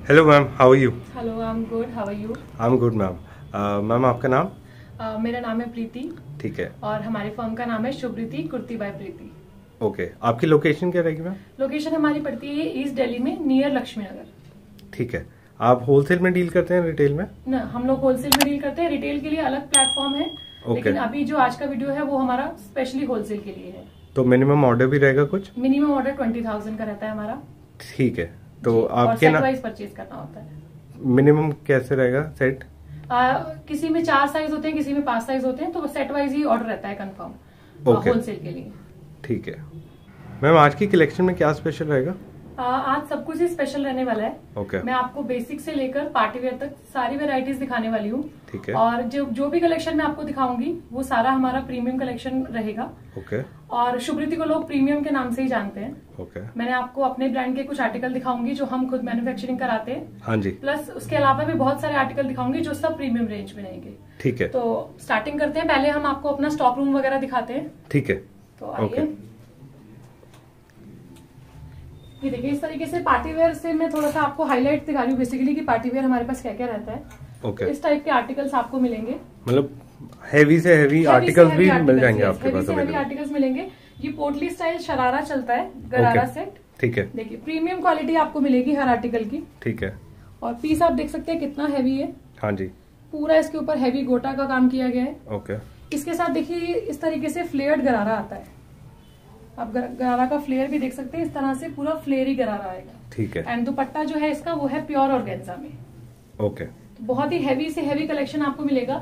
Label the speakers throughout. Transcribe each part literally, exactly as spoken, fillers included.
Speaker 1: Hello ma'am, how are you?
Speaker 2: Hello, I am good, how are you?
Speaker 1: I am good ma'am. Ma'am आपका नाम?
Speaker 2: uh, मेरा नाम है प्रीति।
Speaker 1: ठीक है।
Speaker 2: और हमारे फर्म का नाम है शुभृति कुर्ती बाय प्रीति।
Speaker 1: ओके, आपकी लोकेशन क्या रहेगी मैम?
Speaker 2: लोकेशन हमारी पड़ती है ईस्ट दिल्ली में, नियर लक्ष्मी नगर।
Speaker 1: ठीक है। आप होलसेल में डील करते हैं रिटेल में?
Speaker 2: ना, हम लोग होलसेल में डील करते हैं। रिटेल के लिए अलग प्लेटफॉर्म है,
Speaker 1: okay.
Speaker 2: लेकिन अभी जो आज का वीडियो है वो हमारा स्पेशली होलसेल के लिए है।
Speaker 1: तो मिनिमम ऑर्डर भी रहेगा कुछ?
Speaker 2: मिनिमम ऑर्डर ट्वेंटी थाउजेंड का रहता है हमारा।
Speaker 1: ठीक है। तो आपके
Speaker 2: सेट
Speaker 1: ना
Speaker 2: वाइज परचेज करना होता है।
Speaker 1: मिनिमम कैसे रहेगा सेट?
Speaker 2: आ, किसी में चार साइज होते हैं, किसी में पांच साइज होते हैं, तो सेट वाइज ही ऑर्डर रहता है कंफर्म होलसेल के लिए।
Speaker 1: ठीक है मैम, आज की कलेक्शन में क्या स्पेशल रहेगा?
Speaker 2: आ, आज सब कुछ ही स्पेशल रहने वाला है।
Speaker 1: ओके।
Speaker 2: मैं आपको बेसिक से लेकर पार्टी वेयर तक सारी वेराइटीज दिखाने वाली हूँ।
Speaker 1: ठीक है।
Speaker 2: और जो जो भी कलेक्शन मैं आपको दिखाऊंगी वो सारा हमारा प्रीमियम कलेक्शन रहेगा।
Speaker 1: ओके।
Speaker 2: और शुभृति को लोग प्रीमियम के नाम से ही जानते हैं।
Speaker 1: ओके।
Speaker 2: मैंने आपको अपने ब्रांड के कुछ आर्टिकल दिखाऊंगी जो हम खुद मैन्युफैक्चरिंग कराते हैं।
Speaker 1: हाँ जी।
Speaker 2: प्लस उसके अलावा भी बहुत सारे आर्टिकल दिखाऊंगी जो सब प्रीमियम रेंज में रहेंगे।
Speaker 1: ठीक है।
Speaker 2: तो स्टार्टिंग करते हैं। पहले हम आपको अपना स्टॉक रूम वगैरह दिखाते हैं।
Speaker 1: ठीक है।
Speaker 2: तो आइए, ये देखिए इस तरीके से पार्टी वेयर से मैं थोड़ा सा आपको हाईलाइट दिखा रही हूँ बेसिकली कि पार्टी वेयर हमारे पास क्या क्या रहता है।
Speaker 1: ओके।
Speaker 2: इस टाइप के आर्टिकल्स आपको मिलेंगे,
Speaker 1: मतलब हैवी से हैवी आर्टिकल्स भी मिल जाएंगे आपके पास?
Speaker 2: हैवी आर्टिकल्स मिलेंगे। ये पोटली स्टाइल शरारा चलता है, गरारा सेट।
Speaker 1: ठीक है।
Speaker 2: देखिए प्रीमियम क्वालिटी आपको मिलेगी हर आर्टिकल की।
Speaker 1: ठीक है।
Speaker 2: और पीस आप देख सकते हैं कितना हैवी है।
Speaker 1: हाँ जी।
Speaker 2: पूरा इसके ऊपर हैवी गोटा का काम किया गया है।
Speaker 1: ओके।
Speaker 2: इसके साथ देखिए इस तरीके से फ्लेयर्ड गरारा आता है। आप गरारा का फ्लेयर भी देख सकते हैं, इस तरह से पूरा फ्लेयर ही गरारा आएगा।
Speaker 1: ठीक है।
Speaker 2: एंड दुपट्टा जो है इसका वो है प्योर ऑर्गेन्जा में।
Speaker 1: ओके।
Speaker 2: तो बहुत ही हैवी से हैवी कलेक्शन आपको मिलेगा।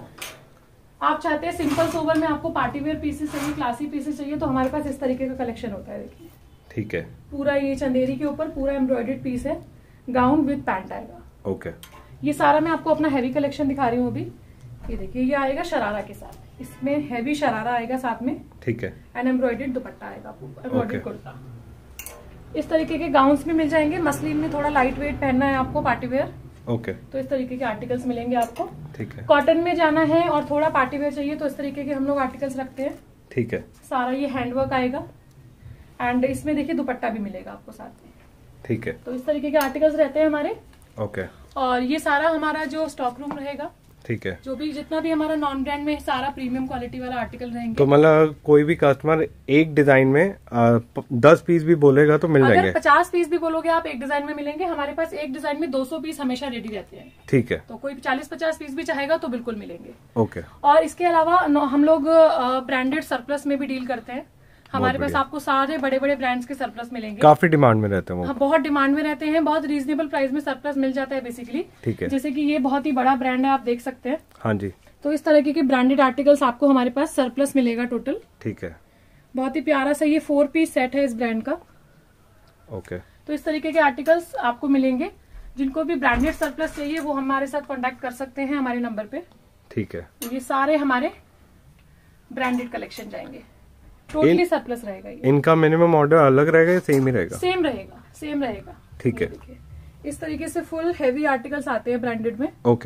Speaker 2: आप चाहते हैं सिंपल सोवर में आपको पार्टी वेयर पीसेस चाहिए, क्लासी पीसेस चाहिए, तो हमारे पास इस तरीके का कलेक्शन होता है। देखिए
Speaker 1: ठीक है।
Speaker 2: पूरा ये चंदेरी के ऊपर पूरा एम्ब्रॉयडर्ड पीस है, गाउन विद पैंट आएगा।
Speaker 1: ओके।
Speaker 2: ये सारा मैं आपको अपना हैवी कलेक्शन दिखा रही हूँ अभी। ये देखिए ये आएगा शरारा के साथ, इसमें हैवी शरारा आएगा साथ में।
Speaker 1: ठीक है।
Speaker 2: एंड एम्ब्रॉयडर्ड दुपट्टा आएगा, एम्ब्रॉयडर्ड कुर्ता। इस तरीके के गाउन्स भी मिल जाएंगे। मसलिन में थोड़ा लाइट वेट पहनना है आपको पार्टी वेयर,
Speaker 1: ओके,
Speaker 2: तो इस तरीके के आर्टिकल्स मिलेंगे आपको।
Speaker 1: ठीक है।
Speaker 2: कॉटन में जाना है और थोड़ा पार्टी वेयर चाहिए तो इस तरीके के हम लोग आर्टिकल्स रखते हैं।
Speaker 1: ठीक है।
Speaker 2: सारा ये हैंडवर्क आएगा एंड इसमें देखिए दुपट्टा भी मिलेगा आपको साथ में।
Speaker 1: ठीक है।
Speaker 2: तो इस तरीके के आर्टिकल्स रहते हैं हमारे।
Speaker 1: ओके।
Speaker 2: और ये सारा हमारा जो स्टॉक रूम रहेगा,
Speaker 1: ठीक है,
Speaker 2: जो भी जितना भी हमारा नॉन ब्रांड में सारा प्रीमियम क्वालिटी वाला आर्टिकल रहेंगे।
Speaker 1: तो मतलब कोई भी कस्टमर एक डिजाइन में आ, दस पीस भी बोलेगा तो मिल जाएंगे?
Speaker 2: अगर पचास पीस भी बोलोगे आप एक डिजाइन में मिलेंगे। हमारे पास एक डिजाइन में दो सौ पीस हमेशा रेडी रहते हैं।
Speaker 1: ठीक है।
Speaker 2: तो कोई चालीस पचास पीस भी चाहेगा तो बिल्कुल मिलेंगे।
Speaker 1: ओके।
Speaker 2: और इसके अलावा हम लोग ब्रांडेड सरप्लस में भी डील करते हैं। हमारे पास आपको सारे बड़े बड़े ब्रांड्स के सरप्लस मिलेंगे।
Speaker 1: काफी डिमांड में रहते हैं वो?
Speaker 2: हाँ, बहुत डिमांड में रहते हैं। बहुत रीजनेबल प्राइस में सरप्लस मिल जाता है बेसिकली।
Speaker 1: ठीक है।
Speaker 2: जैसे कि ये बहुत ही बड़ा ब्रांड है, आप देख सकते हैं।
Speaker 1: हाँ जी।
Speaker 2: तो इस तरीके के ब्रांडेड आर्टिकल्स आपको हमारे पास सरप्लस मिलेगा टोटल।
Speaker 1: ठीक है।
Speaker 2: बहुत ही प्यारा सा ये फोर पीस सेट है इस ब्रांड का।
Speaker 1: ओके।
Speaker 2: तो इस तरीके के आर्टिकल्स आपको मिलेंगे। जिनको भी ब्रांडेड सरप्लस चाहिए वो हमारे साथ कॉन्टेक्ट कर सकते हैं हमारे नंबर पे।
Speaker 1: ठीक है।
Speaker 2: ये सारे हमारे ब्रांडेड कलेक्शन जाएंगे, टोटली सरप्लस रहेगा ये।
Speaker 1: इनका मिनिमम ऑर्डर अलग रहेगा या सेम ही रहेगा?
Speaker 2: सेम रहेगा, सेम रहेगा।
Speaker 1: ठीक है।
Speaker 2: देखिए इस तरीके से फुल हैवी आर्टिकल्स आते हैं ब्रांडेड में।
Speaker 1: ओके।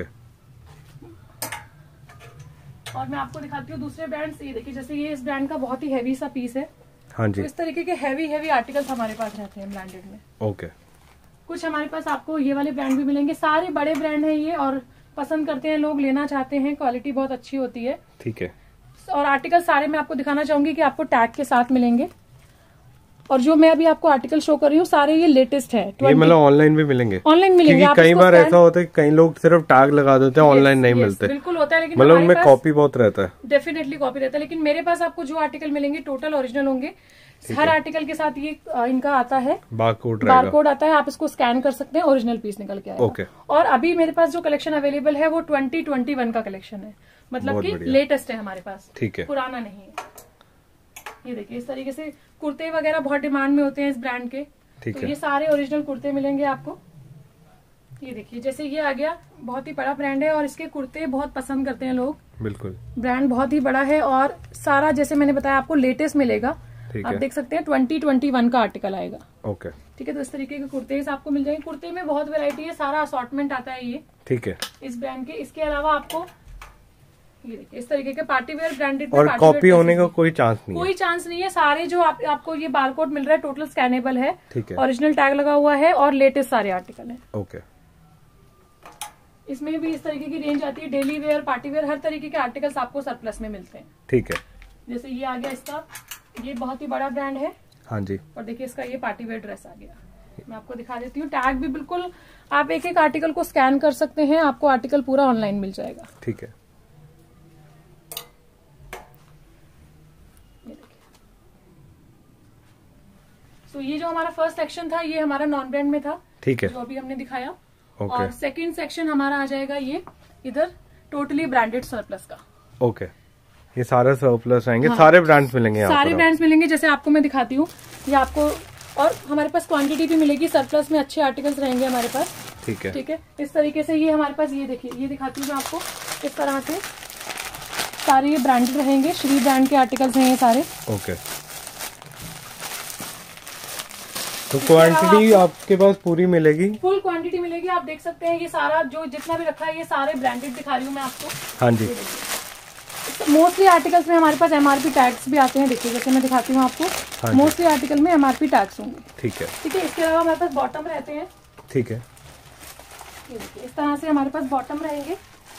Speaker 2: और मैं आपको दिखाती हूँ दूसरे ब्रांड्स। ये देखिए जैसे ये इस ब्रांड का बहुत ही हैवी सा पीस है।
Speaker 1: हाँ जी।
Speaker 2: तो इस तरीके के हैवी हैवी आर्टिकल्स हमारे पास रहते हैं ब्रांडेड में।
Speaker 1: ओके।
Speaker 2: कुछ हमारे पास आपको ये वाले ब्रांड भी मिलेंगे। सारे बड़े ब्रांड हैं ये और पसंद करते हैं लोग, लेना चाहते हैं, क्वालिटी बहुत अच्छी होती है।
Speaker 1: ठीक है।
Speaker 2: और आर्टिकल सारे मैं आपको दिखाना चाहूंगी कि आपको टैग के साथ मिलेंगे। और जो मैं अभी आपको आर्टिकल शो कर रही हूँ सारे ये लेटेस्ट है।
Speaker 1: ये मतलब ऑनलाइन भी मिलेंगे?
Speaker 2: ऑनलाइन मिलेंगे।
Speaker 1: क्योंकि कई बार ऐसा होता है कई लोग सिर्फ टैग लगा देते हैं, ऑनलाइन नहीं मिलते।
Speaker 2: बिल्कुल होता है, लेकिन
Speaker 1: मतलब उनमें कॉपी बहुत रहता है।
Speaker 2: डेफिनेटली कॉपी रहता है, लेकिन मेरे पास आपको जो आर्टिकल मिलेंगे टोटल ओरिजिनल होंगे। हर आर्टिकल के साथ ये इनका आता है
Speaker 1: बारकोड,
Speaker 2: बारकोड आता है। आप इसको स्कैन कर सकते हैं, ओरिजिनल पीस निकल के आएगा।
Speaker 1: ओके।
Speaker 2: और अभी मेरे पास जो कलेक्शन अवेलेबल है वो ट्वेंटी ट्वेंटी वन का कलेक्शन है, मतलब कि लेटेस्ट है हमारे पास। ठीक है, पुराना नहीं है। ये देखिए इस तरीके से कुर्ते वगैरह बहुत डिमांड में होते हैं इस ब्रांड के। ठीक तो है। ये सारे ओरिजिनल कुर्ते मिलेंगे आपको। ये देखिए जैसे ये आ गया, बहुत ही बड़ा ब्रांड है और इसके कुर्ते बहुत पसंद करते हैं लोग। बिल्कुल, ब्रांड बहुत ही बड़ा है और सारा जैसे मैंने बताया आपको लेटेस्ट मिलेगा। आप देख सकते हैं ट्वेंटी ट्वेंटी वन का आर्टिकल आएगा। ओके, ठीक है। तो इस तरीके के कुर्ते आपको मिल जाएंगे। कुर्ते में बहुत वैरायटी है, सारा असॉर्टमेंट आता है ये। ठीक है, इस ब्रांड के। इसके अलावा आपको ये देखिए इस तरीके के पार्टी वेयर ब्रांडेड
Speaker 1: और कॉपी होने का कोई चांस नहीं
Speaker 2: कोई चांस नहीं है। सारे जो आप, आपको ये बारकोड मिल रहा है टोटल स्कैनेबल है, ओरिजिनल टैग लगा हुआ है और लेटेस्ट सारे आर्टिकल है।
Speaker 1: ओके।
Speaker 2: इसमें भी इस तरीके की रेंज आती है, डेली वेयर, पार्टी वेयर, हर तरीके के आर्टिकल्स आपको सरप्लस में मिलते हैं।
Speaker 1: ठीक है,
Speaker 2: जैसे ये आ गया इसका, ये बहुत ही बड़ा ब्रांड है।
Speaker 1: हाँ जी।
Speaker 2: और देखिए इसका ये पार्टी वेयर ड्रेस आ गया, मैं आपको दिखा देती हूँ। टैग भी बिल्कुल, आप एक एक आर्टिकल को स्कैन कर सकते हैं, आपको आर्टिकल पूरा ऑनलाइन मिल जाएगा।
Speaker 1: ठीक है,
Speaker 2: ये देखिए। तो ये जो हमारा फर्स्ट सेक्शन था ये हमारा नॉन ब्रांड में था।
Speaker 1: ठीक है,
Speaker 2: जो अभी हमने दिखाया।
Speaker 1: ओके।
Speaker 2: और सेकंड सेक्शन हमारा आ जाएगा ये इधर टोटली ब्रांडेड सरप्लस का।
Speaker 1: ओके, ये सारा सरप्लस रहेंगे।
Speaker 2: हाँ,
Speaker 1: सारे ब्रांड्स मिलेंगे यहाँ
Speaker 2: सारे
Speaker 1: पर
Speaker 2: ब्रांड्स मिलेंगे, जैसे आपको मैं दिखाती हूँ ये आपको। और हमारे पास क्वांटिटी भी मिलेगी, सरप्लस में अच्छे आर्टिकल्स रहेंगे हमारे पास।
Speaker 1: ठीक है,
Speaker 2: ठीक है, इस तरीके से ये हमारे पास, ये देखिए, ये दिखाती हूँ मैं आपको। इस तरह से सारे ये ब्रांडेड रहेंगे, श्री ब्रांड के आर्टिकल्स हैं ये सारे।
Speaker 1: ओके, तो क्वांटिटी आपके पास पूरी मिलेगी?
Speaker 2: फुल क्वांटिटी मिलेगी, आप देख सकते हैं। ये सारा जो जितना भी रखा है ये सारे ब्रांडेड दिखा रही हूँ मैं आपको।
Speaker 1: हाँ जी।
Speaker 2: मोस्टली आर्टिकल्स में हमारे पास एमआरपी टैग्स भी आते हैं, देखिए जैसे मैं दिखाती हूँ आपको।
Speaker 1: हाँ,
Speaker 2: मोस्टली आर्टिकल में एमआरपी टैग्स होंगे।
Speaker 1: ठीक है,
Speaker 2: ठीक है। इसके अलावा हमारे पास बॉटम रहते हैं।
Speaker 1: ठीक है,
Speaker 2: ये देखिए इस तरह से हमारे पास बॉटम रहेंगे।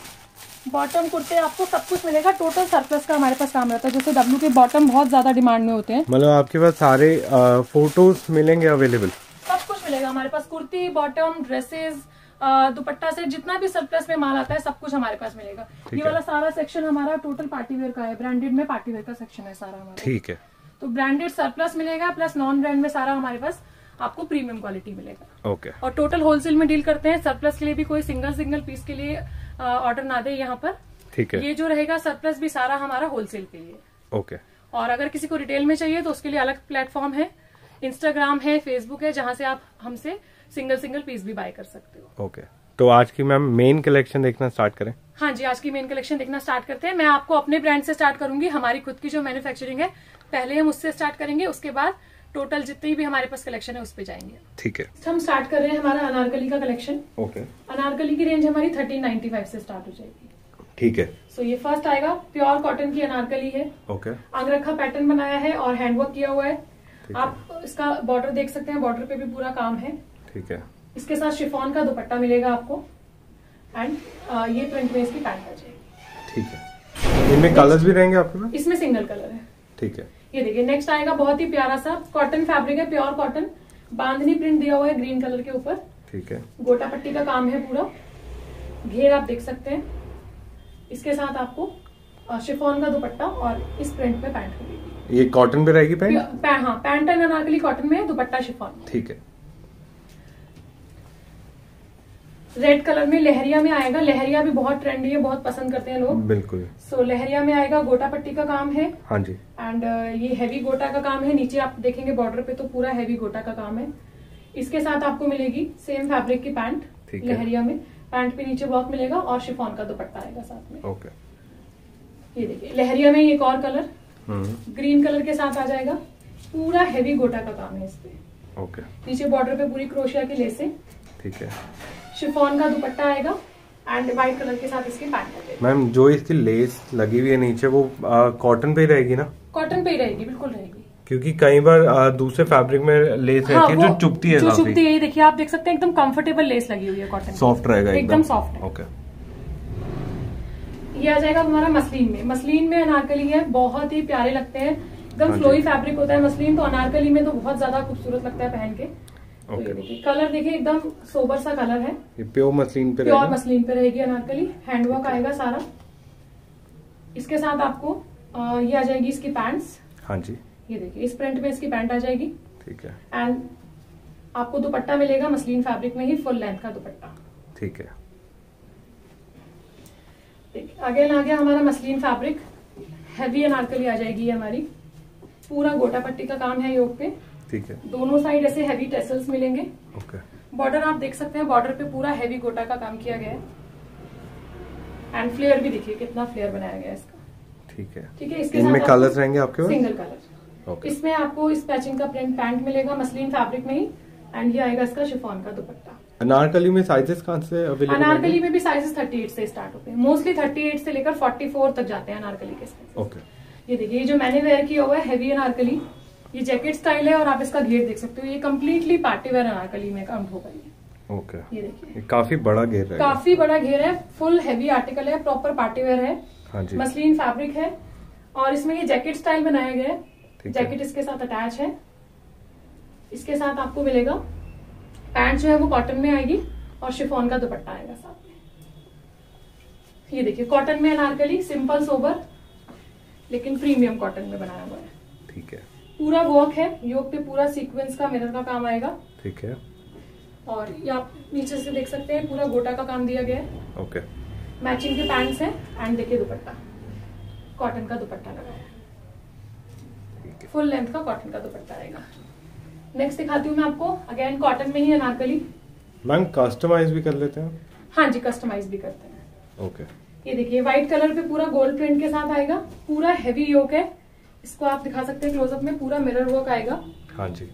Speaker 2: बॉटम कुर्ते आपको सब कुछ मिलेगा, टोटल सरप्लस का हमारे पास काम रहता है। जैसे डब्ल्यू के बॉटम बहुत ज्यादा डिमांड में होते हैं।
Speaker 1: मतलब आपके पास सारे फोटोज मिलेंगे अवेलेबल?
Speaker 2: सब कुछ मिलेगा हमारे पास, कुर्ती, बॉटम, ड्रेसेस, दुपट्टा से जितना भी सरप्लस में माल आता है सब कुछ हमारे पास मिलेगा। ये वाला सारा सेक्शन हमारा टोटल पार्टी वेयर का है, ब्रांडेड में पार्टी वेयर का सेक्शन है सारा हमारा।
Speaker 1: ठीक है,
Speaker 2: तो ब्रांडेड सरप्लस मिलेगा, प्लस नॉन ब्रांड में सारा हमारे पास आपको प्रीमियम क्वालिटी मिलेगा।
Speaker 1: ओके।
Speaker 2: और टोटल होलसेल में डील करते हैं। सरप्लस के लिए भी कोई सिंगल सिंगल पीस के लिए ऑर्डर ना दे यहाँ पर।
Speaker 1: ठीक है,
Speaker 2: ये जो रहेगा सरप्लस भी सारा हमारा होलसेल के लिए।
Speaker 1: ओके।
Speaker 2: और अगर किसी को रिटेल में चाहिए तो उसके लिए अलग प्लेटफॉर्म है, इंस्टाग्राम है, फेसबुक है, जहां से आप हमसे सिंगल सिंगल पीस भी बाय कर सकते हो।
Speaker 1: ओके, तो आज की मैम मेन कलेक्शन देखना स्टार्ट करें?
Speaker 2: हाँ जी, आज की मेन कलेक्शन देखना स्टार्ट करते हैं। मैं आपको अपने ब्रांड से स्टार्ट करूंगी, हमारी खुद की जो मैन्युफैक्चरिंग है पहले हम उससे स्टार्ट करेंगे, उसके बाद टोटल जितनी भी हमारे पास कलेक्शन है उस पे जाएंगे।
Speaker 1: ठीक है,
Speaker 2: हम स्टार्ट कर रहे हैं हमारा अनारकली का कलेक्शन।
Speaker 1: ओके।
Speaker 2: अनारकली की रेंज हमारी थर्टीन नाइन्टी फाइव से स्टार्ट हो जाएगी।
Speaker 1: ठीक है।
Speaker 2: सो so, ये फर्स्ट आएगा, प्योर कॉटन की अनारकली है।
Speaker 1: ओके।
Speaker 2: अंगरखा पैटर्न बनाया है और हैंडवर्क किया हुआ है। आप इसका बॉर्डर देख सकते हैं, बॉर्डर पे भी पूरा काम है।
Speaker 1: ठीक है।
Speaker 2: इसके साथ शिफॉन का दुपट्टा मिलेगा आपको एंड ये प्रिंट में इसकी पैंट आ जाएगी।
Speaker 1: ठीक है, इनमें कलर्स भी रहेंगे आपके पास?
Speaker 2: इसमें सिंगल कलर है।
Speaker 1: ठीक है।
Speaker 2: ये देखिए नेक्स्ट आएगा, बहुत ही प्यारा सा कॉटन फैब्रिक है, प्योर कॉटन, बांधनी प्रिंट दिया हुआ है ग्रीन कलर के ऊपर।
Speaker 1: ठीक है।
Speaker 2: गोटा पट्टी का काम है पूरा, घेर आप देख सकते हैं। इसके साथ आपको शिफॉन का दुपट्टा और इस प्रिंट में पैंट मिलेगी।
Speaker 1: ये कॉटन पे रहेगी पैंट?
Speaker 2: पै, हाँ, पैंट एंड अनारकली कॉटन में है, दुपट्टा शिफॉन।
Speaker 1: ठीक है।
Speaker 2: रेड कलर में लहरिया में आएगा। लहरिया भी बहुत ट्रेंडी है, बहुत पसंद करते हैं लोग।
Speaker 1: बिल्कुल।
Speaker 2: सो so, लहरिया में आएगा, गोटा पट्टी का काम है।
Speaker 1: हाँ जी।
Speaker 2: एंड uh, ये हैवी गोटा का काम है। नीचे आप देखेंगे बॉर्डर पे तो पूरा हैवी गोटा का काम है। इसके साथ आपको मिलेगी सेम फैब्रिक की पैंट लहरिया में। पैंट पे नीचे वर्क मिलेगा और शिफॉन का दुपट्टा आएगा साथ में।
Speaker 1: ओके।
Speaker 2: ये देखिए लहरिया में एक और कलर ग्रीन कलर के साथ आ जाएगा। पूरा हैवी गोटा का काम है इस पे।
Speaker 1: ओके।
Speaker 2: नीचे बॉर्डर पे पूरी क्रोशिया की लेसें।
Speaker 1: ठीक है।
Speaker 2: शिफॉन का दुपट्टा आएगा एंड व्हाइट कलर के साथ इसकी पैंट आ जाएगी।
Speaker 1: मैम जो इसकी लेस लगी हुई है नीचे वो कॉटन पे ही रहेगी ना?
Speaker 2: कॉटन पे ही रहेगी, बिल्कुल रहेगी।
Speaker 1: क्योंकि कई बार आ, दूसरे फैब्रिक में लेस रहती
Speaker 2: हाँ,
Speaker 1: है जो चुभती है,
Speaker 2: जो चुभती है। ये देखिए आप देख सकते हैं एकदम कंफर्टेबल लेस लगी हुई है, कॉटन
Speaker 1: सॉफ्ट रहेगा,
Speaker 2: एकदम सॉफ्ट है।
Speaker 1: ओके।
Speaker 2: ये आ जाएगा हमारा मसलिन में। मसलिन में अनारकली है, बहुत ही प्यारे लगते हैं, एकदम
Speaker 1: हाँ
Speaker 2: फ्लोई फैब्रिक होता है मसलिन, तो अनारकली में तो बहुत ज्यादा खूबसूरत लगता है पहन के।
Speaker 1: ओके।
Speaker 2: तो देखिए कलर देखिए एकदम सोबर सा कलर है।
Speaker 1: ये प्योर मसलिन पे
Speaker 2: प्योर मसलिन पे रहेगी अनारकली। हैंडवर्क आएगा सारा। इसके साथ आपको आ, ये आ जाएगी इसकी पैंट्स।
Speaker 1: हाँ जी।
Speaker 2: ये देखिए इस प्रिंट में इसकी पैंट आ जाएगी।
Speaker 1: ठीक है।
Speaker 2: एंड आपको दुपट्टा मिलेगा मसलिन फैब्रिक में ही, फुल लेंथ का दुपट्टा।
Speaker 1: ठीक है।
Speaker 2: अगेन आ गया हमारा मसलिन फैब्रिक, हैवी अनारकली आ जाएगी ये हमारी। पूरा गोटा पट्टी का काम है योग पे।
Speaker 1: ठीक है।
Speaker 2: दोनों साइड ऐसे हैवी टेसल्स मिलेंगे।
Speaker 1: ओके।
Speaker 2: बॉर्डर आप देख सकते हैं, बॉर्डर पे पूरा हैवी गोटा का काम किया गया है। एंड फ्लेयर भी देखिए कितना फ्लेयर बनाया गया है इसका।
Speaker 1: ठीक है।
Speaker 2: ठीक है। इसके
Speaker 1: इनमें
Speaker 2: साथ
Speaker 1: कलर्स रहेंगे आपके पास?
Speaker 2: Single colour.
Speaker 1: ओके।
Speaker 2: इसमें आपको इस पैचिंग का प्रिंट पैंट मिलेगा मसलिन फैब्रिक में ही। एंड ये आएगा इसका शिफॉन का दुपट्टा।
Speaker 1: अनारकली में साइजेस कहाँ से अवेलेबल है?
Speaker 2: अनारकली में भी साइजेस थर्टी एट से स्टार्ट होते हैं, मोस्टली थर्टी एट से लेकर फोर्टी फोर तक जाते हैं अनारकली के साइज।
Speaker 1: ओके।
Speaker 2: ये देखिए ये जो मैंने वेयर किया हुआ है हैवी अनारकली, ये जैकेट स्टाइल है और आप इसका घेर देख सकते हो। ये कम्प्लीटली पार्टी वेयर अनारकली में काउंट होगा ये।
Speaker 1: ओके।
Speaker 2: ये देखिए
Speaker 1: काफी बड़ा घेर है,
Speaker 2: काफी बड़ा घेर है, फुल हैवी आर्टिकल है, प्रॉपर पार्टीवेयर है।
Speaker 1: हाँ जी।
Speaker 2: मसलिन फैब्रिक है और इसमें ये जैकेट स्टाइल बनाया गया है। जैकेट इसके साथ अटैच है। इसके साथ आपको मिलेगा पैंट जो है वो कॉटन में आएगी और शिफॉन का दुपट्टा आएगा साथ में। ये देखिए कॉटन में अनारकली, सिंपल सोबर लेकिन प्रीमियम कॉटन में बनाया हुआ है।
Speaker 1: ठीक है।
Speaker 2: पूरा वर्क है, योक पे पूरा सीक्वेंस का मिरर का काम आएगा।
Speaker 1: ठीक है। और
Speaker 2: ये आप नीचे से देख सकते हैं पूरा गोटा का काम दिया गया है।
Speaker 1: ओके।
Speaker 2: मैचिंग के पैंट्स हैं एंड देखिए दुपट्टा, कॉटन का दुपट्टा लगा है, फुल लेंथ का कॉटन का दुपट्टा आएगा। नेक्स्ट दिखाती हूँ मैं आपको, अगेन कॉटन में ही अनारकली।
Speaker 1: मैम कस्टमाइज भी कर लेते हैं?
Speaker 2: हाँ जी, कस्टमाइज भी करते हैं।
Speaker 1: ओके।
Speaker 2: ये देखिए व्हाइट कलर पे पूरा गोल्ड प्रिंट के साथ आएगा, पूरा हैवी योक है। इसको आप दिखा सकते हैं क्लोजअप में, पूरा मिरर वर्क आएगा।
Speaker 1: हाँ जी।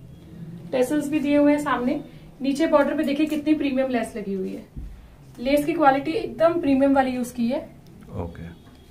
Speaker 2: टेसल्स भी दिए हुए हैं सामने। नीचे बॉर्डर पे देखिए कितनी प्रीमियम लेस लगी हुई है। लेस की क्वालिटी एकदम प्रीमियम वाली यूज की है।
Speaker 1: ओके।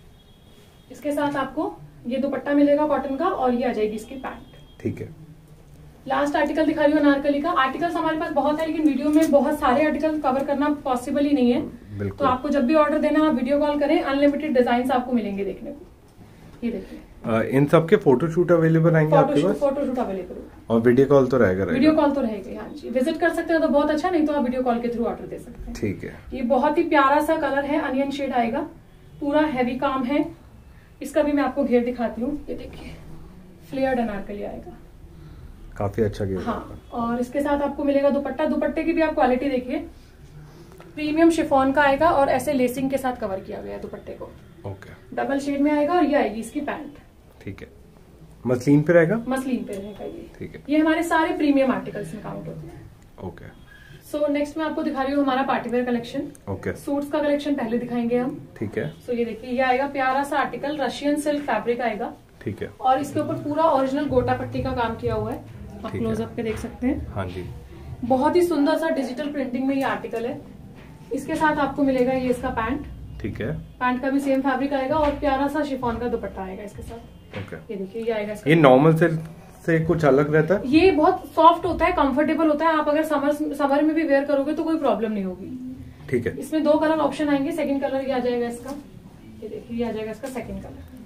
Speaker 2: इसके साथ आपको ये दुपट्टा मिलेगा कॉटन का और ये आ जाएगी इसकी पैंट।
Speaker 1: ठीक है।
Speaker 2: लास्ट आर्टिकल दिखा रही हूँ अनारकली का। आर्टिकल्स हमारे पास बहुत है लेकिन वीडियो में बहुत सारे आर्टिकल कवर करना पॉसिबल ही नहीं है। तो आपको जब भी ऑर्डर देना आप वीडियो कॉल करें, अनलिमिटेड डिजाइन आपको मिलेंगे देखने को। ये देखिए
Speaker 1: इन सब के फोटोशूट अवेलेबल आएंगे आपके पास?
Speaker 2: फोटोशूट अवेलेबल
Speaker 1: और वीडियो कॉल तो रहेगा?
Speaker 2: वीडियो कॉल तो रहेगा। हाँ जी, विजिट कर सकते हो तो बहुत अच्छा, नहीं तो आप वीडियो कॉल के थ्रू ऑर्डर दे सकते हैं।
Speaker 1: ठीक है।
Speaker 2: ये बहुत ही प्यारा सा कलर है, अनियन शेड आएगा, पूरा हैवी काम है। इसका भी मैं आपको घेर दिखाती हूँ। ये देखिए फ्लेयर्ड अनारकली आएगा,
Speaker 1: काफी अच्छा घेर।
Speaker 2: हाँ, और इसके साथ आपको मिलेगा दुपट्टा। दुपट्टे की भी आप क्वालिटी देखिए, प्रीमियम शिफॉन का आएगा और ऐसे लेसिंग के साथ कवर किया गया है दुपट्टे को।
Speaker 1: ओके।
Speaker 2: डबल शेड में आएगा और ये आएगी इसकी पैंट।
Speaker 1: ठीक है। मसलिन पे रहेगा?
Speaker 2: मसलिन पे रहेगा ये।
Speaker 1: ठीक है।
Speaker 2: ये हमारे सारे प्रीमियम आर्टिकल्स में काउंट होते हैं।
Speaker 1: ओके।
Speaker 2: सो नेक्स्ट मैं आपको दिखा रही हूँ हमारा पार्टीवेयर कलेक्शन।
Speaker 1: ओके।
Speaker 2: सूट्स का कलेक्शन पहले दिखाएंगे हम।
Speaker 1: ठीक है।
Speaker 2: सो ये देखिए ये आएगा प्यारा सा आर्टिकल, रशियन सिल्क फैब्रिक आएगा।
Speaker 1: ठीक है।
Speaker 2: और इसके ऊपर पूरा ओरिजिनल गोटा पट्टी का काम किया हुआ है, आप क्लोजअप पे देख सकते हैं।
Speaker 1: हाँ जी।
Speaker 2: बहुत ही सुंदर सा डिजिटल प्रिंटिंग में ये आर्टिकल है। इसके साथ आपको मिलेगा ये इसका पैंट।
Speaker 1: ठीक है।
Speaker 2: पैंट का भी सेम फैब्रिक आएगा और प्यारा सा शिफॉन का दुपट्टा आएगा इसके साथ।
Speaker 1: ओके।
Speaker 2: ये देखिए ये आएगा इसका।
Speaker 1: ये नॉर्मल सिल्क से कुछ अलग रहता है?
Speaker 2: ये बहुत सॉफ्ट होता है, कंफर्टेबल होता है। आप अगर समर समर में भी वेयर करोगे तो कोई प्रॉब्लम नहीं होगी।
Speaker 1: ठीक है।
Speaker 2: इसमें दो कलर ऑप्शन आएंगे। सेकंड कलर ये आ जाएगा इसका, ये देखिए ये आ जाएगा इसका सेकंड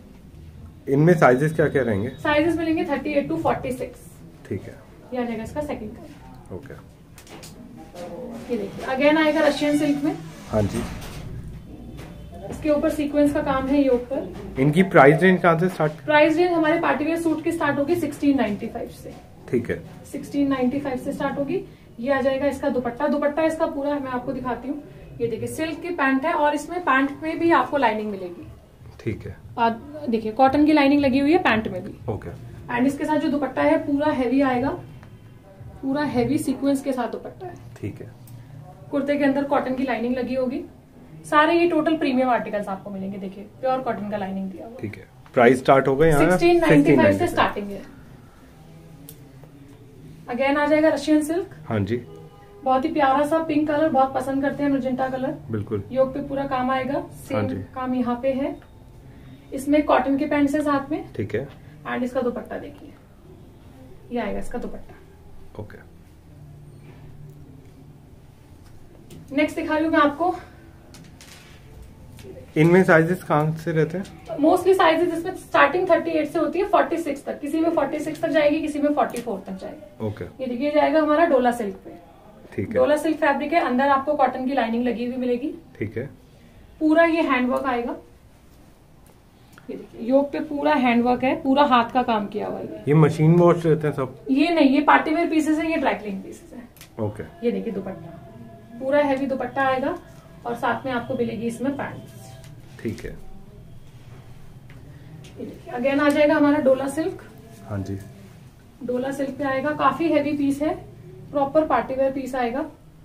Speaker 2: कलर।
Speaker 1: इनमें साइजेस क्या क्या रहेंगे?
Speaker 2: साइजेस मिलेंगे thirty eight to forty six.
Speaker 1: ठीक है।
Speaker 2: ये आ जाएगा इसका सेकंड कलर।
Speaker 1: ओके।
Speaker 2: ये देखिए अगेन आएगा रशियन सिल्क में।
Speaker 1: हाँ जी।
Speaker 2: इसके ऊपर सीक्वेंस का काम है ये ऊपर।
Speaker 1: इनकी प्राइस रेंज कहाँ से स्टार्ट?
Speaker 2: प्राइस रेंज हमारे पार्टीवेयर सूट की स्टार्ट होगी सिक्सटीन नाइन्टी फाइव से।
Speaker 1: ठीक है।
Speaker 2: सिक्सटीन नाइन्टी फाइव से स्टार्ट होगी। ये आ जाएगा इसका दुपट्टा। दुपट्टा इसका पूरा है, मैं आपको दिखाती हूँ। ये देखिए सिल्क की पैंट है और इसमें पैंट में भी आपको लाइनिंग मिलेगी।
Speaker 1: ठीक है।
Speaker 2: देखिए कॉटन की लाइनिंग लगी हुई है पैंट में भी।
Speaker 1: ओके।
Speaker 2: एंड इसके साथ जो दुपट्टा है पूरा हैवी आएगा, पूरा हैवी सीक्वेंस के साथ दुपट्टा है।
Speaker 1: ठीक है।
Speaker 2: कुर्ते के अंदर कॉटन की लाइनिंग लगी होगी। सारे ये टोटल प्रीमियम आर्टिकल्स आपको मिलेंगे। देखिए प्योर कॉटन का लाइनिंग दिया हुआ।
Speaker 1: ठीक है। प्राइस स्टार्ट होगा यहाँ
Speaker 2: सिक्सटीन नाइन्टी फाइव से स्टार्टिंग है। अगेन आ जाएगा रशियन सिल्क।
Speaker 1: हाँ जी।
Speaker 2: बहुत ही प्यारा सा पिंक कलर, बहुत पसंद करते हैं मैजेंटा कलर।
Speaker 1: बिल्कुल।
Speaker 2: योग पे पूरा काम आएगा, सेम
Speaker 1: हाँ जी।
Speaker 2: काम यहाँ पे है। इसमें कॉटन के पैंट है साथ में।
Speaker 1: ठीक है।
Speaker 2: एंड इसका दुपट्टा देखिए, ये आएगा इसका दुपट्टा।
Speaker 1: ओके।
Speaker 2: नेक्स्ट दिखा रही हूँ मैं आपको।
Speaker 1: इनमें साइजेस कहाँ से रहते हैं?
Speaker 2: मोस्टली साइजेस इसमें स्टार्टिंग थर्टी एट से होती है फोर्टी सिक्स तक। किसी में फोर्टी सिक्स तक जाएगी, किसी में फोर्टी फोर तक जाएगी।
Speaker 1: ओके।
Speaker 2: ये देखिए जाएगा हमारा डोला सिल्क पे।
Speaker 1: ठीक है।
Speaker 2: डोला सिल्क फैब्रिक है, अंदर आपको कॉटन की लाइनिंग लगी हुई मिलेगी।
Speaker 1: ठीक है।
Speaker 2: पूरा ये हैंडवर्क आएगा। ये देखिए योक पे पूरा हैंडवर्क है, पूरा हाथ का काम किया हुआ है।
Speaker 1: ये मशीन वॉश रहते हैं सब?
Speaker 2: ये नहीं, ये पार्टीवेयर पीसेस है, ये ड्राई क्लीन पीसेस है।
Speaker 1: ओके।
Speaker 2: ये देखिए दुपट्टा, पूरा हैवी दुपट्टा आएगा और साथ में आपको मिलेगी इसमें पैंट्स।
Speaker 1: ठीक है।
Speaker 2: अगेन आ जाएगा हमारा डोला सिल्क।
Speaker 1: हाँ जी।
Speaker 2: डोला सिल्क पे आएगा, काफी हैवी पीस है, प्रॉपर पार्टीवेयर पीस आएगा।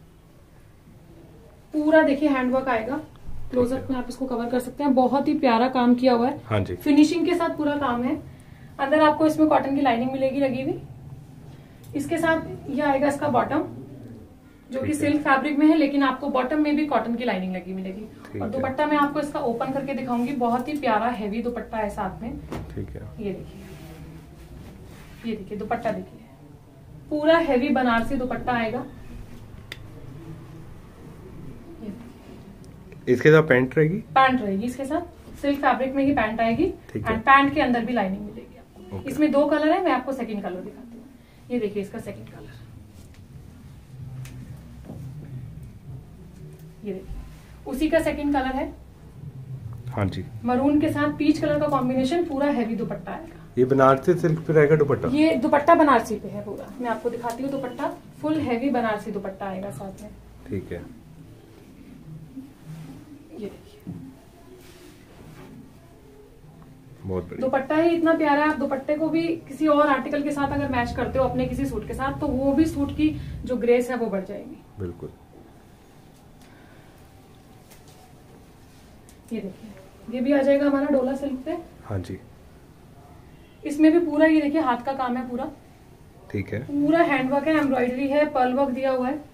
Speaker 2: पूरा देखिए हैंडवर्क आएगा। क्लोजअप में आप इसको कवर कर सकते हैं, बहुत ही प्यारा काम किया हुआ है।
Speaker 1: हाँ जी।
Speaker 2: फिनिशिंग के साथ पूरा काम है। अंदर आपको इसमें कॉटन की लाइनिंग मिलेगी लगी हुई। इसके साथ ये आएगा इसका बॉटम, जो कि सिल्क फैब्रिक में है, लेकिन आपको बॉटम में भी कॉटन की लाइनिंग लगी मिलेगी। और दुपट्टा मैं आपको इसका ओपन करके दिखाऊंगी, बहुत ही प्यारा हैवी दुपट्टा है साथ में।
Speaker 1: ठीक है।
Speaker 2: ये देखिए, ये देखिए दुपट्टा देखिए, पूरा हैवी बनारसी दुपट्टा आएगा।
Speaker 1: इसके साथ पैंट रहेगी?
Speaker 2: पैंट रहेगी इसके साथ, सिल्क फैब्रिक में ही पैंट आएगी एंड पैंट के अंदर भी लाइनिंग मिलेगी आपको। okay. इसमें दो कलर है, मैं आपको सेकंड कलर दिखाती हूँ। ये देखिए इसका सेकंड कलर, ये देखिए उसी का सेकंड कलर है।
Speaker 1: हाँ जी,
Speaker 2: मरून के साथ पीच कलर का कॉम्बिनेशन, पूरा हैवी दुपट्टा आएगा।
Speaker 1: ये बनारसी सिल्क पे रहेगा दुपट्टा?
Speaker 2: ये दुपट्टा बनारसी पे है पूरा, मैं आपको दिखाती हूँ। दुपट्टा फुल हैवी बनारसी दुपट्टा आएगा साथ में।
Speaker 1: ठीक है,
Speaker 2: ये देखिए
Speaker 1: बहुत बढ़िया
Speaker 2: दुपट्टा ही इतना प्यारा है। आप दुपट्टे को भी किसी और आर्टिकल के साथ अगर मैच करते हो अपने किसी सूट के साथ, तो वो भी सूट की जो ग्रेस है वो बढ़ जाएगी।
Speaker 1: बिल्कुल।
Speaker 2: ये देखिए ये भी आ जाएगा हमारा डोला सिल्क पे।
Speaker 1: हाँ जी,
Speaker 2: इसमें भी पूरा ये देखिए हाथ का काम है पूरा।
Speaker 1: ठीक है,
Speaker 2: पूरा हैंडवर्क है, एम्ब्रॉयडरी है, पर्ल वर्क दिया हुआ है।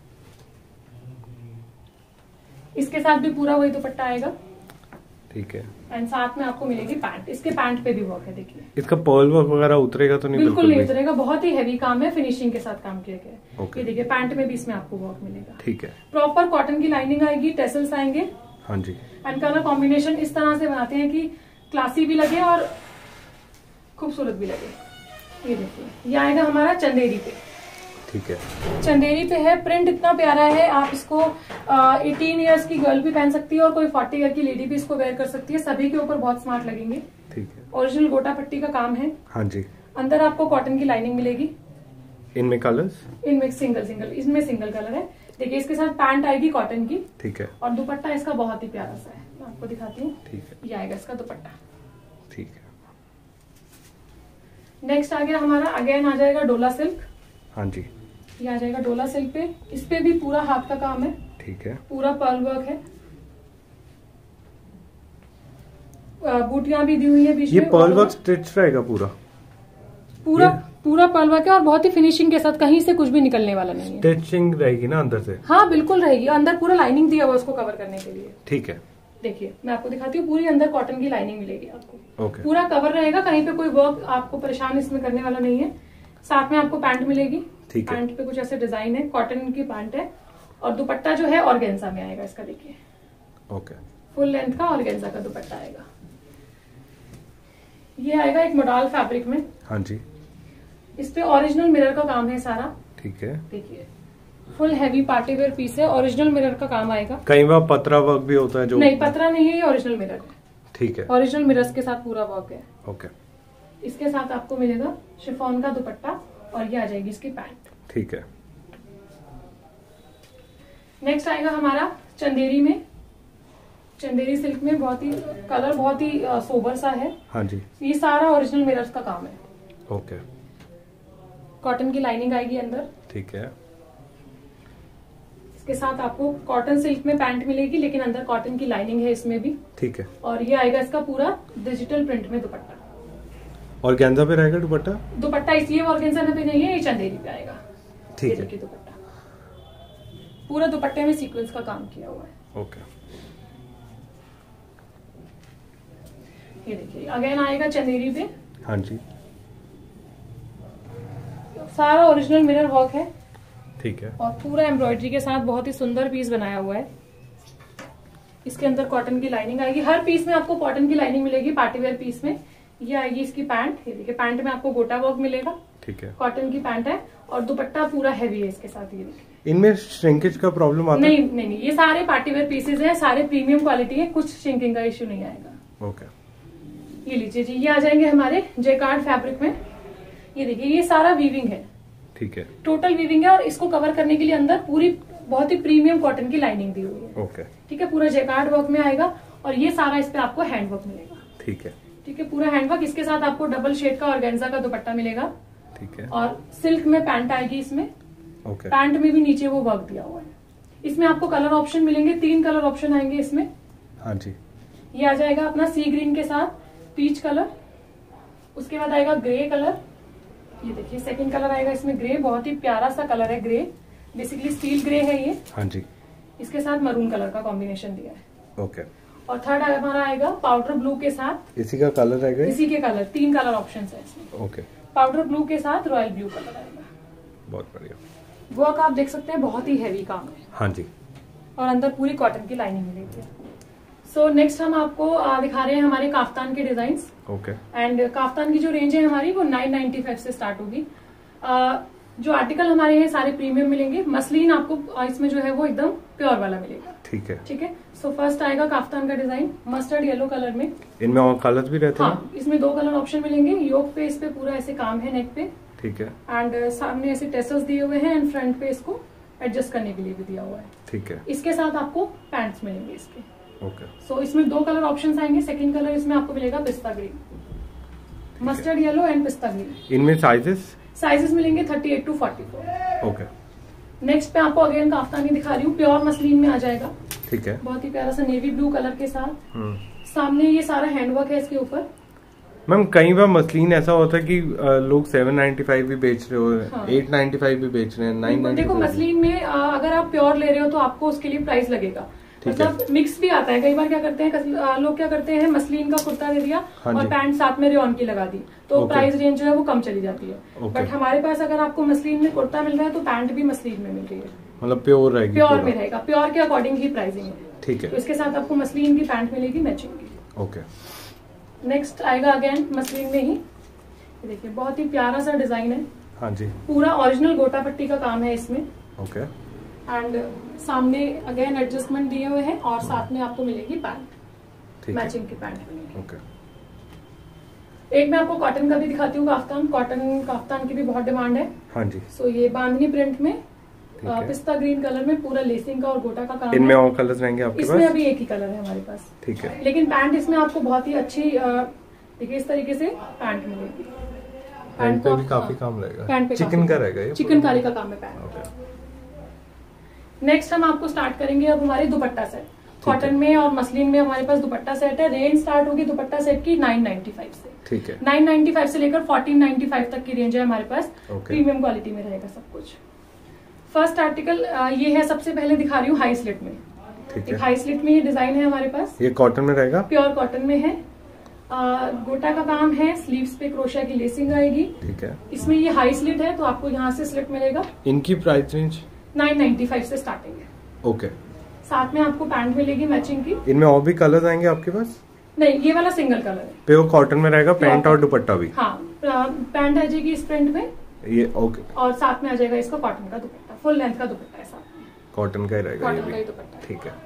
Speaker 2: इसके साथ भी पूरा वही दुपट्टा आएगा।
Speaker 1: ठीक है,
Speaker 2: एंड साथ में आपको मिलेगी पैंट। इसके पैंट पे भी वर्क है, देखिए
Speaker 1: इसका पर्ल वर्क वगैरह उतरेगा तो नहीं?
Speaker 2: बिल्कुल नहीं उतरेगा, बहुत ही हैवी काम है, फिनिशिंग के साथ काम किया गया है।
Speaker 1: okay.
Speaker 2: ये देखिए पैंट में भी इसमें आपको वर्क मिलेगा।
Speaker 1: ठीक है,
Speaker 2: प्रॉपर कॉटन की लाइनिंग आएगी, टेसल्स आएंगे।
Speaker 1: हाँ जी,
Speaker 2: एंड कलर कॉम्बिनेशन इस तरह से बनाते हैं कि क्लासी भी लगे और खूबसूरत भी लगे। ये देखिए ये आएगा हमारा चंदेरी पे।
Speaker 1: ठीक है,
Speaker 2: चंदेरी पे है, प्रिंट इतना प्यारा है। आप इसको अठारह इयर्स की गर्ल भी पहन सकती है और कोई चालीस ईयर की लेडी भी इसको वेयर कर सकती है, सभी के ऊपर बहुत स्मार्ट लगेंगे।
Speaker 1: ठीक है,
Speaker 2: ओरिजिनल गोटा पट्टी का काम है।
Speaker 1: हाँ जी,
Speaker 2: अंदर आपको कॉटन की लाइनिंग मिलेगी।
Speaker 1: इनमें कलर्स?
Speaker 2: इनमें सिंगल सिंगल, इसमें सिंगल कलर है। देखिए इसके साथ पैंट आएगी कॉटन की।
Speaker 1: ठीक है,
Speaker 2: और दुपट्टा इसका बहुत ही प्यारा सा है, मैं आपको दिखाती हूँ।
Speaker 1: ठीक है,
Speaker 2: ये आएगा इसका दुपट्टा।
Speaker 1: ठीक है,
Speaker 2: नेक्स्ट आ गया हमारा, अगेन आ जाएगा डोला सिल्क।
Speaker 1: हाँ जी,
Speaker 2: ये आ जाएगा डोला सिल्क पे। इस पे भी पूरा हाथ का काम है।
Speaker 1: ठीक है,
Speaker 2: पूरा पर्ल वर्क है, बूटियां भी दी हुई है बीच में।
Speaker 1: ये पर्ल वर्क स्टिच रहेगा पूरा?
Speaker 2: पूरा पूरा पर्ल वर्क है और बहुत ही फिनिशिंग के साथ, कहीं से कुछ भी निकलने वाला नहीं है।
Speaker 1: स्टिचिंग रहेगी ना अंदर से?
Speaker 2: हाँ बिल्कुल रहेगी, अंदर पूरा लाइनिंग दिया हुआ उसको कवर करने के लिए।
Speaker 1: ठीक है,
Speaker 2: देखिए मैं आपको दिखाती हूँ, पूरी अंदर कॉटन की लाइनिंग मिलेगी आपको।
Speaker 1: ओके,
Speaker 2: पूरा कवर रहेगा, कहीं पे कोई वर्क आपको परेशान इसमें करने वाला नहीं है। साथ में आपको पैंट मिलेगी।
Speaker 1: ठीक है,
Speaker 2: पैंट पे कुछ ऐसे डिजाइन है, कॉटन की पैंट है। और दुपट्टा जो है ऑर्गेन्जा में आएगा इसका, देखिए
Speaker 1: ओके,
Speaker 2: फुल लेंथ का ऑर्गेन्जा का दुपट्टा आएगा। ये आएगा एक मोडाल फैब्रिक में।
Speaker 1: हाँ जी,
Speaker 2: इस पे ओरिजिनल मिरर का काम है सारा।
Speaker 1: ठीक है,
Speaker 2: देखिए full heavy party wear piece है, ओरिजिनल मिरर का काम आएगा।
Speaker 1: कई बार पतरा वर्क भी होता है जो?
Speaker 2: नहीं पतरा नहीं है, ये ओरिजिनल मिरर है।
Speaker 1: ठीक है,
Speaker 2: ओरिजिनल मिरर्स के साथ पूरा वर्क है।
Speaker 1: ओके,
Speaker 2: इसके साथ आपको मिलेगा शिफॉन का दुपट्टा और ये आ जाएगी इसकी पैंट।
Speaker 1: ठीक है,
Speaker 2: नेक्स्ट आएगा हमारा चंदेरी में। चंदेरी सिल्क में बहुत ही कलर बहुत ही सोबर सा है।
Speaker 1: हाँ जी,
Speaker 2: ये सारा ओरिजिनल मिरर्स का काम है।
Speaker 1: ओके,
Speaker 2: कॉटन की लाइनिंग आएगी अंदर।
Speaker 1: ठीक है,
Speaker 2: इसके साथ आपको कॉटन सिल्क में पैंट मिलेगी, लेकिन अंदर कॉटन की लाइनिंग है इसमें भी।
Speaker 1: ठीक है,
Speaker 2: और ये आएगा इसका पूरा डिजिटल प्रिंट में दुपट्टा।
Speaker 1: और गेंजा पे रहेगा दुपट्टा?
Speaker 2: दुपट्टा इसलिए ऑर्गेन्जा पे नहीं है, ये चंदेरी पे आएगा।
Speaker 1: ठीक है,
Speaker 2: दुपट्टा पूरा दुपट्टे में सीक्वेंस का काम किया हुआ है।
Speaker 1: ओके,
Speaker 2: ये देखिए अगेन आएगा चंदेरी पे।
Speaker 1: हाँ जी,
Speaker 2: सारा ओरिजिनल मिरर वर्क है।
Speaker 1: ठीक है,
Speaker 2: और पूरा एम्ब्रॉयडरी के साथ बहुत ही सुंदर पीस बनाया हुआ है। इसके अंदर कॉटन की लाइनिंग आएगी, हर पीस में आपको कॉटन की लाइनिंग मिलेगी। पार्टीवेयर पीस में ये आएगी इसकी पैंट। ये देखिए पैंट में आपको गोटा वर्क मिलेगा।
Speaker 1: ठीक है,
Speaker 2: कॉटन की पैंट है और दुपट्टा पूरा हैवी है इसके साथ। ये देखिए
Speaker 1: इनमें श्रिंकेज का प्रॉब्लम आता है?
Speaker 2: नहीं नहीं नहीं, ये सारे पार्टीवेयर पीसेज हैं, सारे प्रीमियम क्वालिटी है, कुछ श्रिंकिंग का इश्यू नहीं आएगा।
Speaker 1: ओके,
Speaker 2: ये लीजिए जी, ये आ जाएंगे हमारे जेकार्ड फैब्रिक में। ये देखिए ये सारा वीविंग है।
Speaker 1: ठीक है,
Speaker 2: टोटल वीविंग है और इसको कवर करने के लिए अंदर पूरी बहुत ही प्रीमियम कॉटन की लाइनिंग दी हुई है।
Speaker 1: ओके,
Speaker 2: ठीक है, पूरा जेकार्ड वर्क में आएगा और ये सारा इस पे आपको हैंड वर्क मिलेगा।
Speaker 1: ठीक है,
Speaker 2: ठीक है, पूरा हैंड वर्क। इसके साथ आपको डबल शेड का ऑर्गेन्जा का दुपट्टा मिलेगा।
Speaker 1: ठीक है,
Speaker 2: और सिल्क में पैंट आएगी इसमें।
Speaker 1: ओके,
Speaker 2: पैंट में भी नीचे वो वर्क दिया हुआ है। इसमें आपको कलर ऑप्शन मिलेंगे, तीन कलर ऑप्शन आएंगे इसमें।
Speaker 1: हाँ जी,
Speaker 2: ये आ जाएगा अपना सी ग्रीन के साथ पीच कलर। उसके बाद आएगा ग्रे कलर। ये देखिए सेकंड कलर आएगा इसमें ग्रे, बहुत ही प्यारा सा कलर है ग्रे, बेसिकली स्टील ग्रे है ये।
Speaker 1: हाँ जी,
Speaker 2: इसके साथ मरून कलर का कॉम्बिनेशन दिया है।
Speaker 1: ओके,
Speaker 2: और थर्ड हमारा आएगा पाउडर ब्लू के साथ।
Speaker 1: इसी का कलर रहेगा?
Speaker 2: इसी के कलर, तीन कलर ऑप्शन है इसमें।
Speaker 1: ओके,
Speaker 2: पाउडर ब्लू के साथ रॉयल ब्लू कलर आएगा।
Speaker 1: बहुत बढ़िया।
Speaker 2: वर्क आप देख सकते हैं, बहुत ही हैवी काम है।
Speaker 1: हाँ जी,
Speaker 2: और अंदर पूरी कॉटन की लाइनिंग मिलेगी। सो so, नेक्स्ट हम आपको uh, दिखा रहे हैं हमारे काफ्तान के डिजाइन्स।
Speaker 1: ओके।
Speaker 2: एंड काफ्तान की जो रेंज है हमारी वो नाइन नाइन्टी फाइव से स्टार्ट होगी। uh, जो आर्टिकल हमारे हैं सारे प्रीमियम मिलेंगे। मसलिन आपको uh, इसमें जो है वो एकदम प्योर वाला मिलेगा।
Speaker 1: ठीक है
Speaker 2: ठीक है। सो फर्स्ट आएगा काफ्तान का डिजाइन मस्टर्ड येलो कलर में।
Speaker 1: इनमें और कलर्स भी रहते हैं?
Speaker 2: हाँ, इसमें दो कलर ऑप्शन मिलेंगे। योक पे इस पे पूरा ऐसे काम है नेक पे।
Speaker 1: ठीक है।
Speaker 2: एंड uh, सामने ऐसे टेसल्स दिए हुए हैं एंड फ्रंट पे इसको एडजस्ट करने के लिए भी दिया हुआ है।
Speaker 1: ठीक है।
Speaker 2: इसके साथ आपको पैंट्स मिलेंगे इसके।
Speaker 1: ओके।
Speaker 2: सो so, इसमें दो कलर ऑप्शंस आएंगे। सेकंड कलर इसमें आपको मिलेगा pista green, mustard yellow and pista green.
Speaker 1: इनमें साइजेस
Speaker 2: साइजेस मिलेंगे thirty eight to forty four.
Speaker 1: Okay.
Speaker 2: Next पे आपको अगेन काफ्तानी दिखा रही हूँ, प्योर मसलिन में आ जाएगा।
Speaker 1: ठीक है।
Speaker 2: बहुत ही प्यारा सा नेवी ब्लू कलर के साथ। सामने ये सारा हैंडवर्क है इसके ऊपर।
Speaker 1: मैम कई बार मसलिन ऐसा होता है कि लोग सेवन नाइन्टी फाइव भी बेच रहे हो,
Speaker 2: हाँ।
Speaker 1: एट नाइन्टी फाइव भी बेच रहे हैं, नाइन नाइन्टी फाइव।
Speaker 2: देखो मसलिन में अगर आप प्योर ले रहे हो तो आपको उसके लिए प्राइस लगेगा। मतलब मिक्स भी आता है। कई बार क्या करते हैं लोग, क्या करते हैं मसलिन का कुर्ता दे दिया
Speaker 1: हाँ
Speaker 2: और पैंट साथ में रेयॉन की लगा दी, तो प्राइस रेंज जो है वो कम चली जाती है। बट हमारे पास अगर आपको मसलिन में कुर्ता मिल रहा है तो पैंट भी मसलिन में मिल रही है।
Speaker 1: मतलब प्योर रहेगी,
Speaker 2: प्योर में रहेगा। प्योर के अकॉर्डिंग ही प्राइसिंग है।
Speaker 1: ठीक है।
Speaker 2: तो इसके साथ आपको मसलिन की पैंट मिलेगी मैचिंग की।
Speaker 1: ओके।
Speaker 2: नेक्स्ट आएगा अगेन मसलिन में ही। देखिए बहुत ही प्यारा सा डिजाइन है।
Speaker 1: हाँ जी।
Speaker 2: पूरा ओरिजिनल गोटा पट्टी का काम है इसमें।
Speaker 1: ओके।
Speaker 2: एंड सामने अगेन एडजस्टमेंट दिए हुए हैं और साथ में आपको मिलेगी पैंट, मैचिंग की पैंट मिलेगी।
Speaker 1: ओके।
Speaker 2: एक मैं आपको कॉटन का भी दिखाती हूँ। काफ्तान कॉटन काफ्तान की भी बहुत डिमांड है।
Speaker 1: हाँ जी।
Speaker 2: सो so, ये बांधनी प्रिंट में आ, पिस्ता ग्रीन कलर में पूरा लेसिंग का और गोटा का काम।
Speaker 1: इनमें और कलर्स रहेंगे आपके
Speaker 2: इसमें
Speaker 1: पास?
Speaker 2: अभी एक ही कलर है हमारे पास।
Speaker 1: ठीक है।
Speaker 2: लेकिन पैंट इसमें आपको बहुत ही अच्छी देखिए इस तरीके से पैंट मिलेगी।
Speaker 1: पैंट पे भी काफी काम रहेगा।
Speaker 2: पैंट पे
Speaker 1: चिकन का रहेगा ये?
Speaker 2: चिकनकारी का काम है पैंट। नेक्स्ट हम आपको स्टार्ट करेंगे अब हमारे दुपट्टा सेट। कॉटन में और मसलिन में हमारे पास दुपट्टा सेट है। रेंज स्टार्ट होगी दुपट्टा सेट की नाइन नाइन्टी फाइव से।
Speaker 1: ठीक है।
Speaker 2: नाइन नाइन्टी फाइव से लेकर फोर्टीन नाइन्टी फाइव तक की रेंज है हमारे पास। प्रीमियम क्वालिटी में रहेगा सब कुछ। फर्स्ट आर्टिकल ये है, सबसे पहले दिखा रही हूँ हाई स्लिट में।
Speaker 1: ठीक है।
Speaker 2: हाई स्लिट में ये डिजाइन है हमारे पास।
Speaker 1: ये कॉटन में रहेगा? प्योर
Speaker 2: कॉटन में है। आ, गोटा का काम है। स्लीव्स पे क्रोशिया की लेसिंग आएगी।
Speaker 1: ठीक है।
Speaker 2: इसमें ये हाई स्लिट है तो आपको यहाँ से स्लिट मिलेगा।
Speaker 1: इनकी price range
Speaker 2: nine ninety five से स्टार्टिंग है।
Speaker 1: ओके।
Speaker 2: साथ में आपको पैंट मिलेगी मैचिंग की।
Speaker 1: इनमें और भी कलर्स आएंगे आपके पास?
Speaker 2: नहीं, ये वाला सिंगल कलर है।
Speaker 1: प्योर कॉटन में रहेगा, पैंट और दुपट्टा भी?
Speaker 2: हाँ, पैंट आ जाएगी इस प्रिंट में।
Speaker 1: ये ओके।
Speaker 2: और साथ में आ जाएगा इसका कॉटन का दुपट्टा, फुल लेंथ का दुपट्टा है साथ में।
Speaker 1: कॉटन का ही रहेगा?
Speaker 2: कॉटन का ही दुपट्टा।
Speaker 1: ठीक है।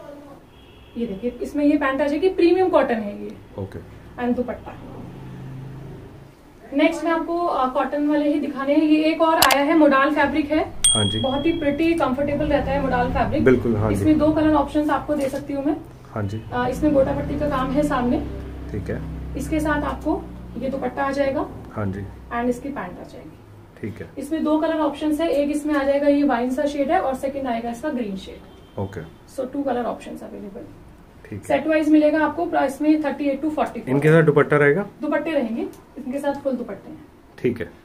Speaker 2: ये देखिए इसमें ये पैंट आ जाएगी, प्रीमियम कॉटन है ये।
Speaker 1: ओके।
Speaker 2: And dupatta. नेक्स्ट में आपको कॉटन वाले ही दिखाने हैं। ये एक और आया है, मोडाल फैब्रिक है।
Speaker 1: हाँ जी।
Speaker 2: बहुत ही प्रिटी कंफर्टेबल रहता है मोडाल फैब्रिक।
Speaker 1: बिल्कुल। हाँ जी।
Speaker 2: इसमें दो कलर ऑप्शंस आपको दे सकती हूँ मैं।
Speaker 1: हाँ जी।
Speaker 2: आ, इसमें गोटा पट्टी का काम है सामने।
Speaker 1: ठीक है।
Speaker 2: इसके साथ आपको ये दुपट्टा आ जाएगा।
Speaker 1: हाँ जी।
Speaker 2: एंड इसकी पैंट आ जाएगी।
Speaker 1: ठीक है।
Speaker 2: इसमें दो कलर ऑप्शंस है। एक इसमें आ जाएगा ये वाइन सा शेड है और सेकंड आएगा इसका green shade.
Speaker 1: Okay.
Speaker 2: So two colour options available.
Speaker 1: ठीक है।
Speaker 2: सेट वाइज मिलेगा आपको प्राइस में थर्टी एट टू फोर्टी।
Speaker 1: इनके साथ दुपट्टा रहेगा?
Speaker 2: दुपट्टे रहेंगे इनके साथ, फुल दुपट्टे हैं।
Speaker 1: ठीक है।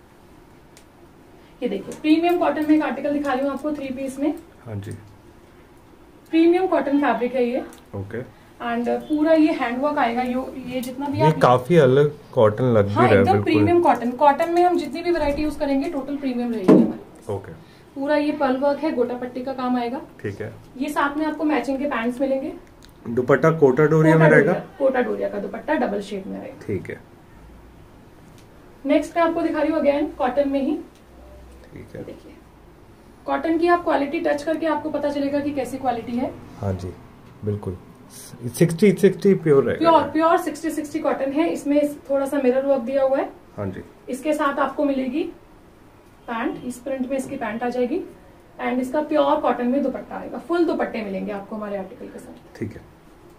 Speaker 2: ये देखिए प्रीमियम कॉटन में एक आर्टिकल दिखा रही हूँ आपको थ्री पीस में।
Speaker 1: हाँ जी।
Speaker 2: प्रीमियम कॉटन फैब्रिक है ये।
Speaker 1: ओके।
Speaker 2: एंड पूरा ये हैंडवर्क आएगा। यो ये जितना भी
Speaker 1: ये
Speaker 2: आप
Speaker 1: काफी अलग कॉटन लग भी
Speaker 2: हाँ,
Speaker 1: रहा है।
Speaker 2: एकदम प्रीमियम कॉटन। कॉटन में हम जितनी भी वैरायटी यूज करेंगे टोटल प्रीमियम रहेगी हमारी।
Speaker 1: ओके।
Speaker 2: पूरा ये पर्ल वर्क है, गोटा पट्टी का काम आएगा।
Speaker 1: ठीक है।
Speaker 2: ये साथ में आपको मैचिंग के पैंट्स मिलेंगे।
Speaker 1: दुपट्टा कोटा डोरिया में रहेगा?
Speaker 2: कोटा डोरिया का दुपट्टा डबल शेड में रहेगा।
Speaker 1: ठीक है।
Speaker 2: नेक्स्ट मैं आपको दिखा रही हूँ अगेन कॉटन में ही।
Speaker 1: ठीक है।
Speaker 2: देखिए कॉटन की आप क्वालिटी टच करके आपको पता चलेगा कि कैसी क्वालिटी है।
Speaker 1: हाँ जी बिल्कुल। सिक्सटी सिक्सटी प्योर रहेगा?
Speaker 2: Pure pure sixty sixty cotton है। इसमें थोड़ा सा मिरर वर्क दिया हुआ है।
Speaker 1: हाँ जी।
Speaker 2: इसके साथ आपको मिलेगी पैंट। इस प्रिंट में इसकी पैंट आ जाएगी। एंड इसका प्योर कॉटन में दुपट्टा आएगा। फुल दुपट्टे मिलेंगे आपको हमारे आर्टिकल के साथ।
Speaker 1: ठीक है।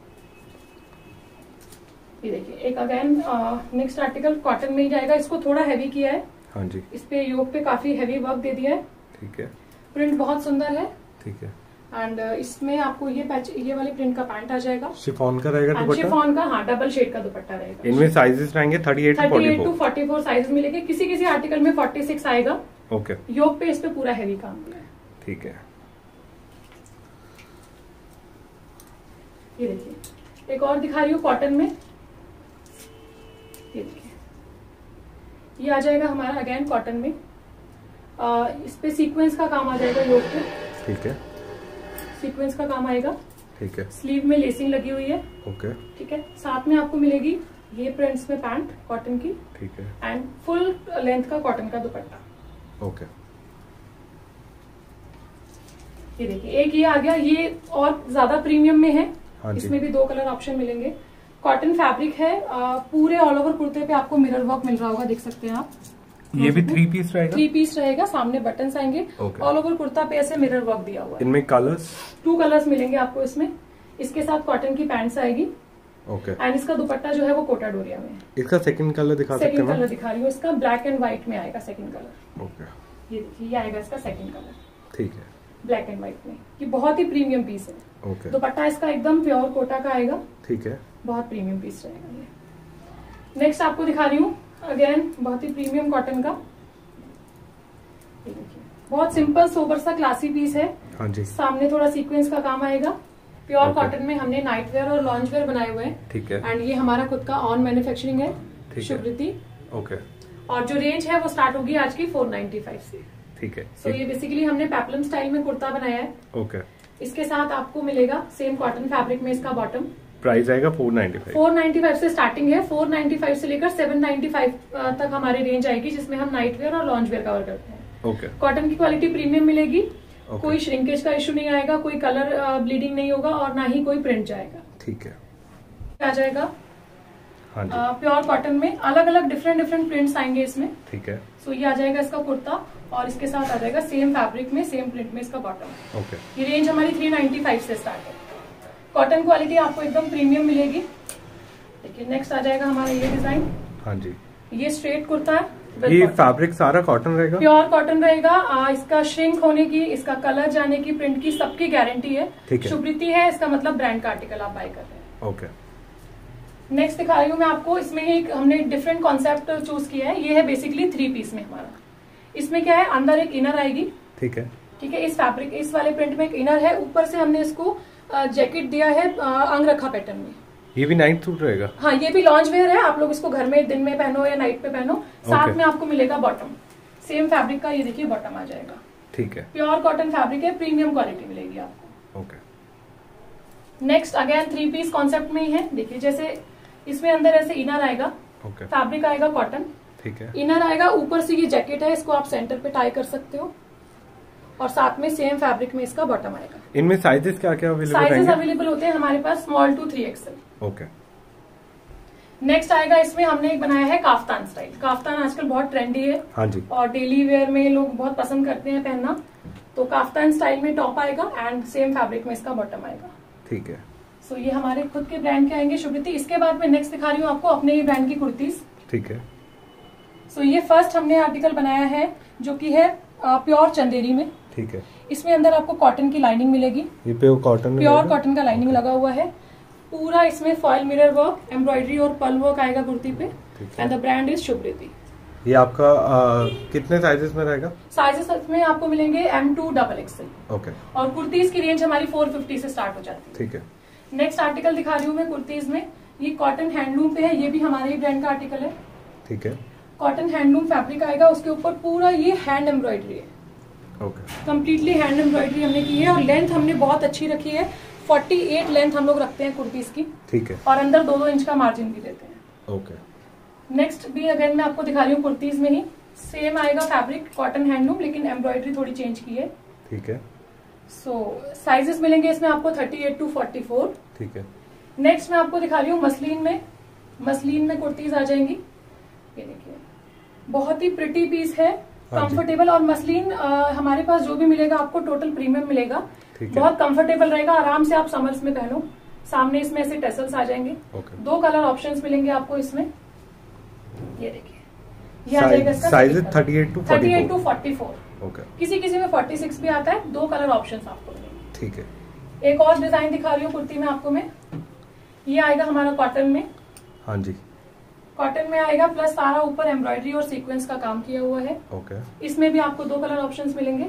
Speaker 2: ये देखिए एक अगेन नेक्स्ट आर्टिकल कॉटन में ही जाएगा। इसको थोड़ा हैवी किया है।
Speaker 1: हाँ जी।
Speaker 2: इस पे योक पे काफी हैवी वर्क दे दिया है।
Speaker 1: ठीक है।
Speaker 2: प्रिंट बहुत सुंदर है।
Speaker 1: ठीक है।
Speaker 2: एंड इसमें आपको ये पैच ये वाली प्रिंट का पैंट आ जाएगा।
Speaker 1: शिफॉन का रहेगा दुपट्टा?
Speaker 2: शिफॉन का हाँ, डबल शेड का दुपट्टा रहेगा।
Speaker 1: इनमें साइजेस रहेंगे thirty eight
Speaker 2: to forty four size मिलेंगे। किसी किसी आर्टिकल में फोर्टी सिक्स आएगा।
Speaker 1: ओके।
Speaker 2: योक पे इस पे पूरा हैवी काम दिया है।
Speaker 1: ठीक है।
Speaker 2: ये देखिए एक और दिखा रही हूँ कॉटन में। ये देखिए ये आ जाएगा हमारा अगेन कॉटन में। आ, इस पे सीक्वेंस का काम आ जाएगा योक पे।
Speaker 1: ठीक है।
Speaker 2: सीक्वेंस का काम आएगा।
Speaker 1: ठीक है।
Speaker 2: स्लीव में लेसिंग लगी हुई है।
Speaker 1: ओके।
Speaker 2: ठीक है। साथ में आपको मिलेगी ये प्रिंट्स में पैंट कॉटन की।
Speaker 1: ठीक है।
Speaker 2: एंड फुल लेंथ का कॉटन का दुपट्टा।
Speaker 1: ओके।
Speaker 2: ये देखिए एक ये आ गया, ये और ज्यादा प्रीमियम में है।
Speaker 1: हाँ
Speaker 2: इसमें भी दो कलर ऑप्शन मिलेंगे। कॉटन फैब्रिक है, आ, पूरे ऑल ओवर कुर्ते पे आपको मिरर वर्क मिल रहा होगा, देख सकते हैं आप।
Speaker 1: ये भी थ्री पीस रहेगा?
Speaker 2: थ्री पीस रहेगा, सामने बटन्स आएंगे।
Speaker 1: okay.
Speaker 2: ऑल ओवर कुर्ता पे ऐसे मिरर वर्क दिया हुआ है।
Speaker 1: इनमें कलर्स? टू
Speaker 2: कलर्स मिलेंगे आपको इसमें। इसके साथ कॉटन की पैंट्स आएगी।
Speaker 1: ओके।
Speaker 2: एंड इसका दुपट्टा जो है वो कोटा डोरिया में।
Speaker 1: इसका सेकंड कलर दिखा सकते हैं?
Speaker 2: सेकंड कलर दिखा रही हूँ, इसका ब्लैक एंड व्हाइट में आएगा सेकंड कलर।
Speaker 1: ओके।
Speaker 2: ये देखिए ये आएगा इसका सेकंड कलर।
Speaker 1: ठीक है।
Speaker 2: ब्लैक एंड व्हाइट में, ये बहुत ही प्रीमियम पीस है।
Speaker 1: ओके।
Speaker 2: दुपट्टा इसका एकदम प्योर कोटा का आएगा।
Speaker 1: ठीक है।
Speaker 2: बहुत प्रीमियम पीस रहेगा ये। नेक्स्ट आपको दिखा रही हूँ अगेन बहुत ही प्रीमियम कॉटन का। बहुत सिंपल सोबर सा क्लासी पीस है।
Speaker 1: हाँ जी।
Speaker 2: सामने थोड़ा सीक्वेंस का काम आएगा। प्योर कॉटन में हमने नाइट वेयर और लॉन्च वेयर बनाए हुए हैं।
Speaker 1: ठीक है।
Speaker 2: एंड ये हमारा खुद का ऑन मैन्युफैक्चरिंग है, शुभृति।
Speaker 1: ओके।
Speaker 2: और जो रेंज है वो स्टार्ट होगी आज की फोर नाइन्टी फाइव से।
Speaker 1: ठीक है।
Speaker 2: सो so, ये बेसिकली हमने पेप्लम स्टाइल में कुर्ता बनाया है।
Speaker 1: ओके।
Speaker 2: इसके साथ आपको मिलेगा सेम कॉटन फैब्रिक में इसका बॉटम।
Speaker 1: प्राइस आएगा four ninety five.
Speaker 2: Four ninety five से स्टार्टिंग है। फोर नाइन्टी फाइव से लेकर सेवन नाइन्टी फाइव तक हमारी रेंज आएगी, जिसमें हम नाइट वेयर और लॉन्च वेयर कवर करते हैं।
Speaker 1: ओके।
Speaker 2: कॉटन की क्वालिटी प्रीमियम मिलेगी। okay. कोई श्रिंकेज का इशू नहीं आएगा, कोई कलर ब्लीडिंग नहीं होगा और ना ही कोई प्रिंट जाएगा।
Speaker 1: ठीक है।
Speaker 2: आ जाएगा
Speaker 1: हाँ जी।
Speaker 2: प्योर कॉटन में अलग अलग डिफरेंट डिफरेंट प्रिंट्स आएंगे इसमें।
Speaker 1: ठीक है।
Speaker 2: सो so, ये आ जाएगा इसका कुर्ता और इसके साथ आ जाएगा सेम फैब्रिक में सेम प्रिंट में इसका बॉटम।
Speaker 1: ओके।
Speaker 2: ये रेंज हमारी थ्री नाइन्टी फाइव से स्टार्ट है। कॉटन क्वालिटी आपको एकदम प्रीमियम मिलेगी। देखिए नेक्स्ट आ जाएगा हमारा ये डिजाइन।
Speaker 1: हाँ जी।
Speaker 2: ये स्ट्रेट कुर्ता है।
Speaker 1: ये फैब्रिक सारा कॉटन रहेगा?
Speaker 2: प्योर कॉटन रहेगा। आ, इसका श्रिंक होने की, इसका कलर जाने की, प्रिंट की सबकी गारंटी है।
Speaker 1: ठीक है।
Speaker 2: शुभृति है, इसका मतलब ब्रांड का आर्टिकल आप बाय कर रहे हैं।
Speaker 1: ओके।
Speaker 2: नेक्स्ट दिखा रही हूँ मैं आपको। इसमें एक हमने डिफरेंट कॉन्सेप्ट चूज किया है। ये है बेसिकली थ्री पीस में हमारा। इसमें क्या है, अंदर एक इनर आएगी।
Speaker 1: ठीक है।
Speaker 2: ठीक है। इस फैब्रिक इस वाले प्रिंट में एक इनर है, ऊपर से हमने इसको जैकेट दिया है अंगरखा पैटर्न में।
Speaker 1: ये भी नाइट सूट रहेगा?
Speaker 2: हाँ, ये भी लॉन्च वेयर है। आप लोग इसको घर में दिन में पहनो या नाइट पे पहनो। साथ okay. में आपको मिलेगा बॉटम, सेम फैब्रिक का। ये देखिए बॉटम आ जाएगा।
Speaker 1: ठीक है।
Speaker 2: प्योर कॉटन फैब्रिक है, प्रीमियम क्वालिटी मिलेगी आपको।
Speaker 1: Okay.
Speaker 2: Next again three piece concept में ही है। देखिए जैसे इसमें अंदर ऐसे इनर आएगा।
Speaker 1: ओके।
Speaker 2: फैब्रिक आएगा कॉटन।
Speaker 1: ठीक है।
Speaker 2: इनर आएगा, ऊपर से ये जैकेट है, इसको आप सेंटर पे टाई कर सकते हो और साथ में सेम फैब्रिक में इसका बॉटम आएगा।
Speaker 1: इनमें साइजेस क्या क्या अवेलेबल
Speaker 2: रहेंगे? साइजेस अवेलेबल होते हैं हमारे पास small to three XL.
Speaker 1: Okay.
Speaker 2: Next आएगा, इसमें हमने एक बनाया है काफ्तान स्टाइल। काफ्तान आजकल बहुत ट्रेंडी है।
Speaker 1: हाँ जी।
Speaker 2: और डेली वेयर में लोग बहुत पसंद करते हैं पहनना। तो काफ्तान स्टाइल में टॉप आएगा एंड सेम फैब्रिक में इसका बॉटम आएगा।
Speaker 1: ठीक है।
Speaker 2: सो so, ये हमारे खुद के ब्रांड के आएंगे शुभृति। इसके बाद मैं नेक्स्ट दिखा रही हूँ आपको अपने ही ब्रांड की कुर्तीज।
Speaker 1: ठीक है।
Speaker 2: सो so, ये फर्स्ट हमने आर्टिकल बनाया है जो कि है प्योर चंदेरी में।
Speaker 1: ठीक है।
Speaker 2: इसमें अंदर आपको कॉटन की लाइनिंग मिलेगी।
Speaker 1: ये प्योर कॉटन
Speaker 2: प्योर कॉटन का लाइनिंग लगा हुआ है पूरा। इसमें फॉयल मिरर वर्क, एम्ब्रॉयडरी और पल वर्क आएगा कुर्ती पे। And the brand is Shubhriti.
Speaker 1: ये आपका आ, कितने साइजेस में रहेगा?
Speaker 2: साइजेस में आपको मिलेंगे M to double XL.
Speaker 1: Okay.
Speaker 2: और कुर्तीज की रेंज हमारी फोर फिफ्टी से स्टार्ट हो जाती है।
Speaker 1: ठीक है।
Speaker 2: नेक्स्ट आर्टिकल दिखा रही हूँ मैं कुर्तीज में। ये कॉटन हैंडलूम पे है, ये भी हमारे ही ब्रांड का आर्टिकल है।
Speaker 1: ठीक है।
Speaker 2: कॉटन हैंडलूम फैब्रिक आएगा, उसके ऊपर पूरा ये हैंड एम्ब्रॉयडरी है।
Speaker 1: ओके।
Speaker 2: कंप्लीटली हैंड एम्ब्रॉयडरी हमने की है और लेंथ हमने बहुत अच्छी रखी है। फोर्टी एट लेंथ हम लोग रखते हैं कुर्तीज की।
Speaker 1: ठीक है।
Speaker 2: और अंदर दो दो इंच का मार्जिन भी देते हैं।
Speaker 1: ओके।
Speaker 2: नेक्स्ट भी अगेन मैं आपको दिखा रही हूँ कुर्तीज में ही। सेम आएगा फैब्रिक कॉटन हैंडलूम, लेकिन एम्ब्रॉयडरी थोड़ी चेंज की है।
Speaker 1: ठीक है।
Speaker 2: सो साइजेस मिलेंगे इसमें आपको thirty eight to forty four.
Speaker 1: ठीक है।
Speaker 2: नेक्स्ट मैं आपको दिखा रही हूँ मसलिन में। मसलिन में कुर्तीज आ जाएंगी। ये देखिए बहुत ही प्रिटी पीस है, कंफर्टेबल। और मसलिन हमारे पास जो भी मिलेगा आपको टोटल प्रीमियम मिलेगा। बहुत कंफर्टेबल रहेगा, आराम से आप समर्स में पहनो। सामने इसमें ऐसे टेसल्स आ जाएंगे।
Speaker 1: okay.
Speaker 2: दो कलर ऑप्शंस मिलेंगे आपको इसमें। ये देखिए ये आ जाएगा इसका
Speaker 1: size thirty eight to
Speaker 2: forty four. Okay. किसी किसी में फोर्टी सिक्स भी आता है। दो कलर ऑप्शंस आपको मिलेंगे।
Speaker 1: ठीक है।
Speaker 2: एक और डिजाइन दिखा रही हूँ कुर्ती में आपको मैं। ये आएगा हमारा कॉटन में।
Speaker 1: हाँ जी।
Speaker 2: कॉटन में आएगा, प्लस सारा ऊपर एम्ब्रॉयडरी और सीक्वेंस का काम किया हुआ है।
Speaker 1: ओके।
Speaker 2: इसमें भी आपको दो कलर ऑप्शंस मिलेंगे।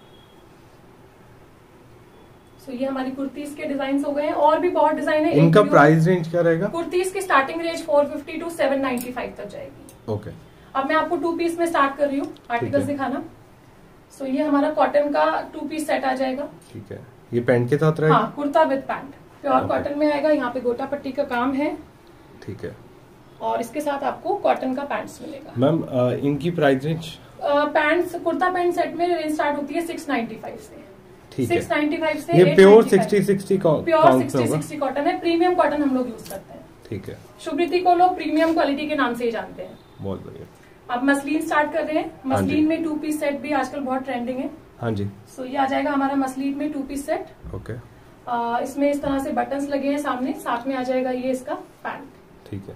Speaker 2: सो ये हमारी कुर्तीज के डिजाइन हो गए हैं। और भी बहुत डिजाइन है।
Speaker 1: इनका प्राइस रेंज क्या रहेगा?
Speaker 2: कुर्तीज की starting range four fifty to seven ninety five तक जाएगी।
Speaker 1: ओके।
Speaker 2: अब मैं आपको टू पीस में स्टार्ट कर रही हूँ आर्टिकल्स दिखाना। सो so, ये हमारा कॉटन का टू पीस सेट आ जाएगा।
Speaker 1: ठीक है, ये पैंट के साथ रहेगा?
Speaker 2: हाँ, kurta with pant, pure cotton में आएगा। यहाँ पे गोटा पट्टी का काम है। ठीक है, और इसके साथ आपको कॉटन का पैंट्स मिलेगा।
Speaker 1: मैम इनकी price range?
Speaker 2: Pants, kurta pant set में रेंज स्टार्ट होती है सिक्स नाइन्टी फाइव से।
Speaker 1: ठीक है,
Speaker 2: सिक्स नाइन्टी फाइव से
Speaker 1: ये pure sixty sixty
Speaker 2: pure sixty sixty cotton है। प्रीमियम कॉटन हम लोग यूज करते हैं।
Speaker 1: ठीक है,
Speaker 2: शुभ्रीति को लोग प्रीमियम क्वालिटी के नाम से ही जानते हैं। बहुत बढ़िया। अब मसलिन स्टार्ट कर रहे हैं। मसलिन में टू पीस सेट भी आजकल बहुत ट्रेंडिंग है। हाँ जी। सो ये आ जाएगा हमारा मसलिन में टू पीस सेट। ओके। आ, इसमें इस तरह से बटन्स लगे हैं सामने, साथ में आ जाएगा ये इसका पैंट। ठीक है।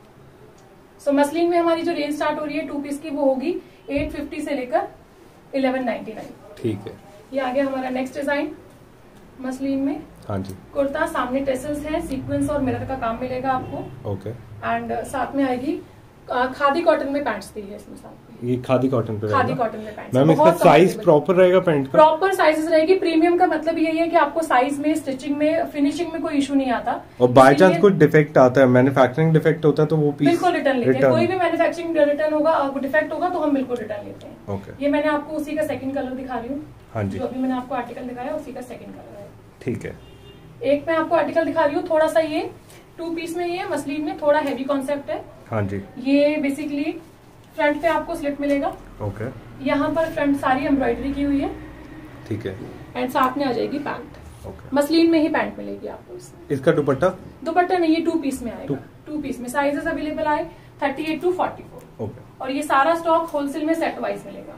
Speaker 2: सो मसलिन में हमारी जो रेंज स्टार्ट हो रही है टू पीस की, वो होगी एट फिफ्टी से लेकर इलेवन नाइन्टी नाइन। ठीक है। ये आ गया हमारा नेक्स्ट डिजाइन मसलिन में। हाँ जी। कुर्ता, सामने टेसल्स है, सीक्वेंस और मिरर का काम मिलेगा आपको। ओके। एंड साथ में आएगी खादी कॉटन में पैंट्स दी है इसमें साथ में। ये खादी कॉटन पे खादी कॉटन में पैंट्स। मैम इसका साइज प्रॉपर रहेगा पैंट का? प्रॉपर साइजेस रहेगी। प्रीमियम का मतलब यही है कि आपको साइज में, स्टिचिंग में, फिनिशिंग में कोई इशू नहीं आता। और बाय चांस कोई डिफेक्ट आता है, मैन्युफैक्चरिंग डिफेक्ट होता है, तो वो पीस बिल्कुल रिटर्न लेते हैं। कोई भी मैन्युफैक्चरिंग रिटर्न होगा, डिफेक्ट होगा तो हम बिल्कुल रिटर्न लेते हैं। ओके। ये मैंने आपको उसी का सेकंड कलर दिखा रही हूँ। हाँ जी। जो अभी मैंने आपको आर्टिकल दिखाया उसी का सेकंड कलर है। ठीक है। एक मैं आपको आर्टिकल दिखा रही हूँ, थोड़ा सा ये टू पीस में, ये मसलिन में थोड़ा हैवी कॉन्सेप्ट है। हाँ जी। ये बेसिकली फ्रंट पे आपको स्लिट मिलेगा। ओके। यहाँ पर फ्रंट सारी एम्ब्रॉयडरी की हुई है। ठीक है। एंड साथ में आ जाएगी पैंट। ओके। मसलिन में ही पैंट मिलेगी आपको इसमें। इसका दुपट्टा? दुपट्टा नहीं, ये टू पीस में आएगा। टू पीस में साइजेस अवेलेबल आए thirty eight to forty four. Okay. और ये सारा स्टॉक होलसेल में सेट वाइज मिलेगा।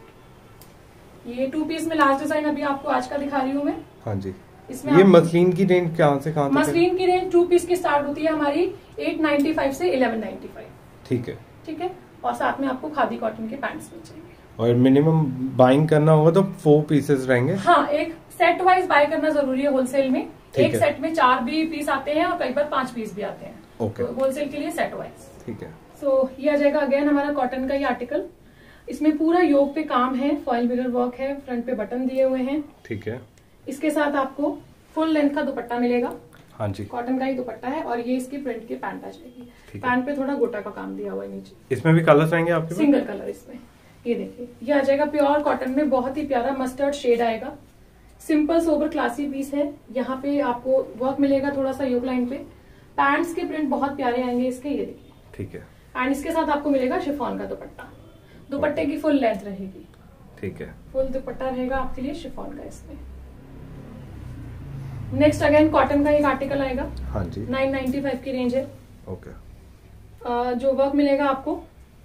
Speaker 2: ये टू पीस में लास्ट डिजाइन अभी आपको आज का दिखा रही हूँ मैं। हाँ जी। इसमें ये मसलिन की रेंज कहाँ से कहाँ तक? मसलिन की रेंज टू पीस की स्टार्ट होती है हमारी एट नाइन्टी फाइव से इलेवन नाइन्टी फाइव। ठीक है। ठीक है। और साथ में आपको खादी कॉटन के पैंट्स मिल जाएंगे। और मिनिमम बाइंग करना होगा तो फोर पीसेस रहेंगे? हाँ, एक सेट वाइज बाय करना जरूरी है होलसेल में। एक सेट में चार भी पीस आते हैं और कई बार पांच पीस भी आते हैं। ओके। तो होलसेल के लिए सेट वाइज। ठीक है। सो ये आ जाएगा अगेन हमारा कॉटन का ये आर्टिकल। इसमें पूरा योक पे काम है, फॉइल मिरर वर्क है, फ्रंट पे बटन दिए हुए हैं। ठीक है। इसके साथ आपको फुल लेंथ का दुपट्टा मिलेगा। हाँ जी। कॉटन का ही दुपट्टा है और ये इसकी प्रिंट की पैंट आ जाएगी। पैंट पे थोड़ा गोटा का काम दिया हुआ है नीचे। इसमें भी कलर्स आएंगे आपके? सिंगल कलर इसमें। ये देखिए, ये आ जाएगा प्योर कॉटन में, बहुत ही प्यारा मस्टर्ड शेड आएगा। सिंपल सोबर क्लासी पीस है। यहाँ पे आपको वर्क मिलेगा थोड़ा सा योक लाइन पे। पैंट्स के प्रिंट बहुत प्यारे आएंगे इसके, ये देखिए। ठीक है। एंड इसके साथ आपको मिलेगा शिफॉन का दुपट्टा। दुपट्टे की फुल लेंथ रहेगी। ठीक है। फुल दुपट्टा रहेगा आपके लिए शिफॉन का इसमें। नेक्स्ट अगेन कॉटन का एक आर्टिकल आएगा। हाँ जी। नाइन नाइन्टी फाइव की रेंज है। ओके। आ, जो वर्क मिलेगा आपको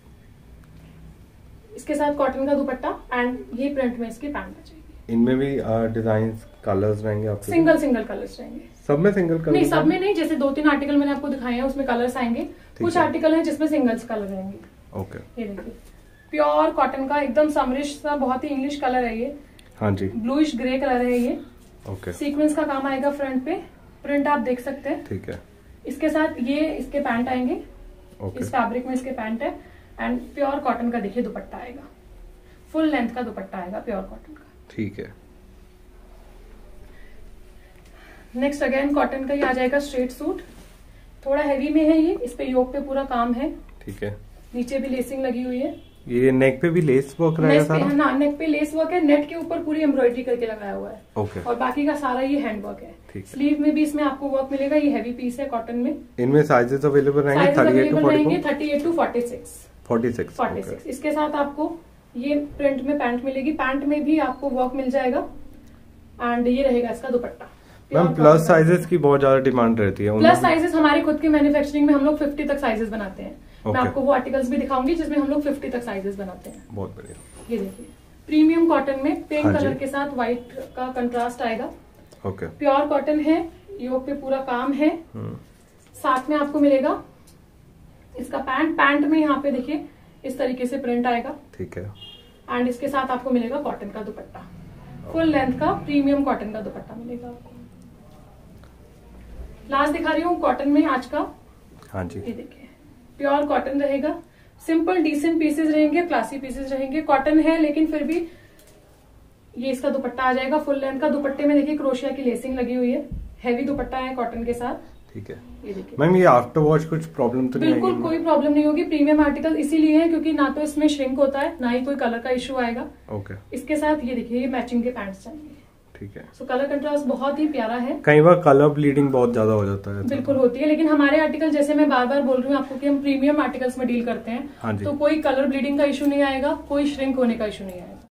Speaker 2: इसके साथ कॉटन का दुपट्टा एंड ये प्रिंट में इसकी पैंट आ जाएगी। इनमें भी डिजाइन कलर्स रहेंगे आपके? सिंगल सिंगल कलर्स रहेंगे। सब में सिंगल कलर? नहीं, सब में नहीं। जैसे दो तीन आर्टिकल मैंने आपको दिखाए हैं उसमें कलर्स आएंगे। कुछ आर्टिकल है जिसमें सिंगल्स कलर रहेंगे। ओके। ये देखिए, प्योर कॉटन का एकदम समरिश सा, बहुत ही इंग्लिश कलर है ये। हाँ जी। ब्लूइश ग्रे कलर है ये। ओके। सीक्वेंस का काम आएगा फ्रंट पे, प्रिंट आप देख सकते हैं। ठीक है। इसके साथ ये इसके पैंट आएंगे। ओके। इस फैब्रिक में इसके पैंट है एंड प्योर कॉटन का देखिए दुपट्टा आएगा। फुल लेंथ का दुपट्टा आएगा प्योर कॉटन का। ठीक है। नेक्स्ट अगेन कॉटन का ही आ जाएगा स्ट्रेट सूट। थोड़ा हैवी में है ये, इस पे योक पे पूरा काम है। ठीक है। नीचे भी लेसिंग लगी हुई है। ये नेक पे भी लेस वर्क रहेगा सारा? हाँ, नेक पे लेस वर्क है। नेट के ऊपर पूरी एम्ब्रॉयडरी करके लगाया हुआ है। ओके। और बाकी का सारा ये हैंड वर्क है। स्लीव में भी इसमें आपको वर्क मिलेगा। ये हैवी पीस है कॉटन में। इनमें साइजेस अवेलेबल रहेंगे? Thirty eight to forty six. Forty six. Forty six. इसके साथ आपको ये प्रिंट में पैंट मिलेगी। पैंट में भी आपको वर्क मिल जाएगा एंड ये रहेगा इसका दुपट्टा। मैम प्लस साइजेस की बहुत ज्यादा डिमांड रहती है। प्लस साइजेस हमारी खुद की मैन्युफैक्चरिंग में हम लोग फिफ्टी तक साइजेस बनाते हैं। Okay. मैं आपको वो आर्टिकल्स भी दिखाऊंगी जिसमें हम लोग फिफ्टी तक साइजेस बनाते हैं। बहुत बढ़िया। ये देखिए, प्रीमियम कॉटन में पिंक हाँ कलर के साथ व्हाइट का कंट्रास्ट आएगा। ओके। प्योर कॉटन है, योक पे पूरा काम है। साथ में आपको मिलेगा इसका पैंट। पैंट में यहाँ पे देखिए इस तरीके से प्रिंट आएगा। ठीक है। एंड इसके साथ आपको मिलेगा कॉटन का दुपट्टा। फुल लेंथ का प्रीमियम कॉटन का दुपट्टा मिलेगा आपको। लास्ट दिखा रही हूँ कॉटन में आज का। हाँ जी। ये देखिए, प्योर कॉटन रहेगा। सिंपल डिसेंट पीसेस रहेंगे, क्लासी पीसेस रहेंगे। कॉटन है लेकिन फिर भी ये इसका दुपट्टा आ जाएगा फुल लेंथ का। दुपट्टे में देखिए क्रोशिया की लेसिंग लगी हुई है। हैवी दुपट्टा है कॉटन के साथ।
Speaker 1: ठीक है।
Speaker 2: ये देखिए
Speaker 1: मैम, ये आफ्टर वॉश कुछ प्रॉब्लम तो नहीं?
Speaker 2: बिल्कुल कोई प्रॉब्लम नहीं होगी। प्रीमियम आर्टिकल इसीलिए है क्योंकि ना तो इसमें श्रिंक होता है, ना ही कोई कलर का इश्यू आएगा।
Speaker 1: ओके।
Speaker 2: इसके साथ ये देखिए, ये मैचिंग के पैंट्स चाहिए।
Speaker 1: ठीक है।
Speaker 2: सो कलर कंट्रास्ट बहुत ही प्यारा है।
Speaker 1: कई बार कलर ब्लीडिंग बहुत ज्यादा हो जाता है।
Speaker 2: बिल्कुल होती है, लेकिन हमारे आर्टिकल जैसे मैं बार बार बोल रही हूँ आपको कि हम प्रीमियम आर्टिकल्स में डील करते हैं।
Speaker 1: हाँ जी।
Speaker 2: तो कोई कलर ब्लीडिंग का इशू नहीं आएगा, कोई श्रिंक होने का इशू नहीं आएगा।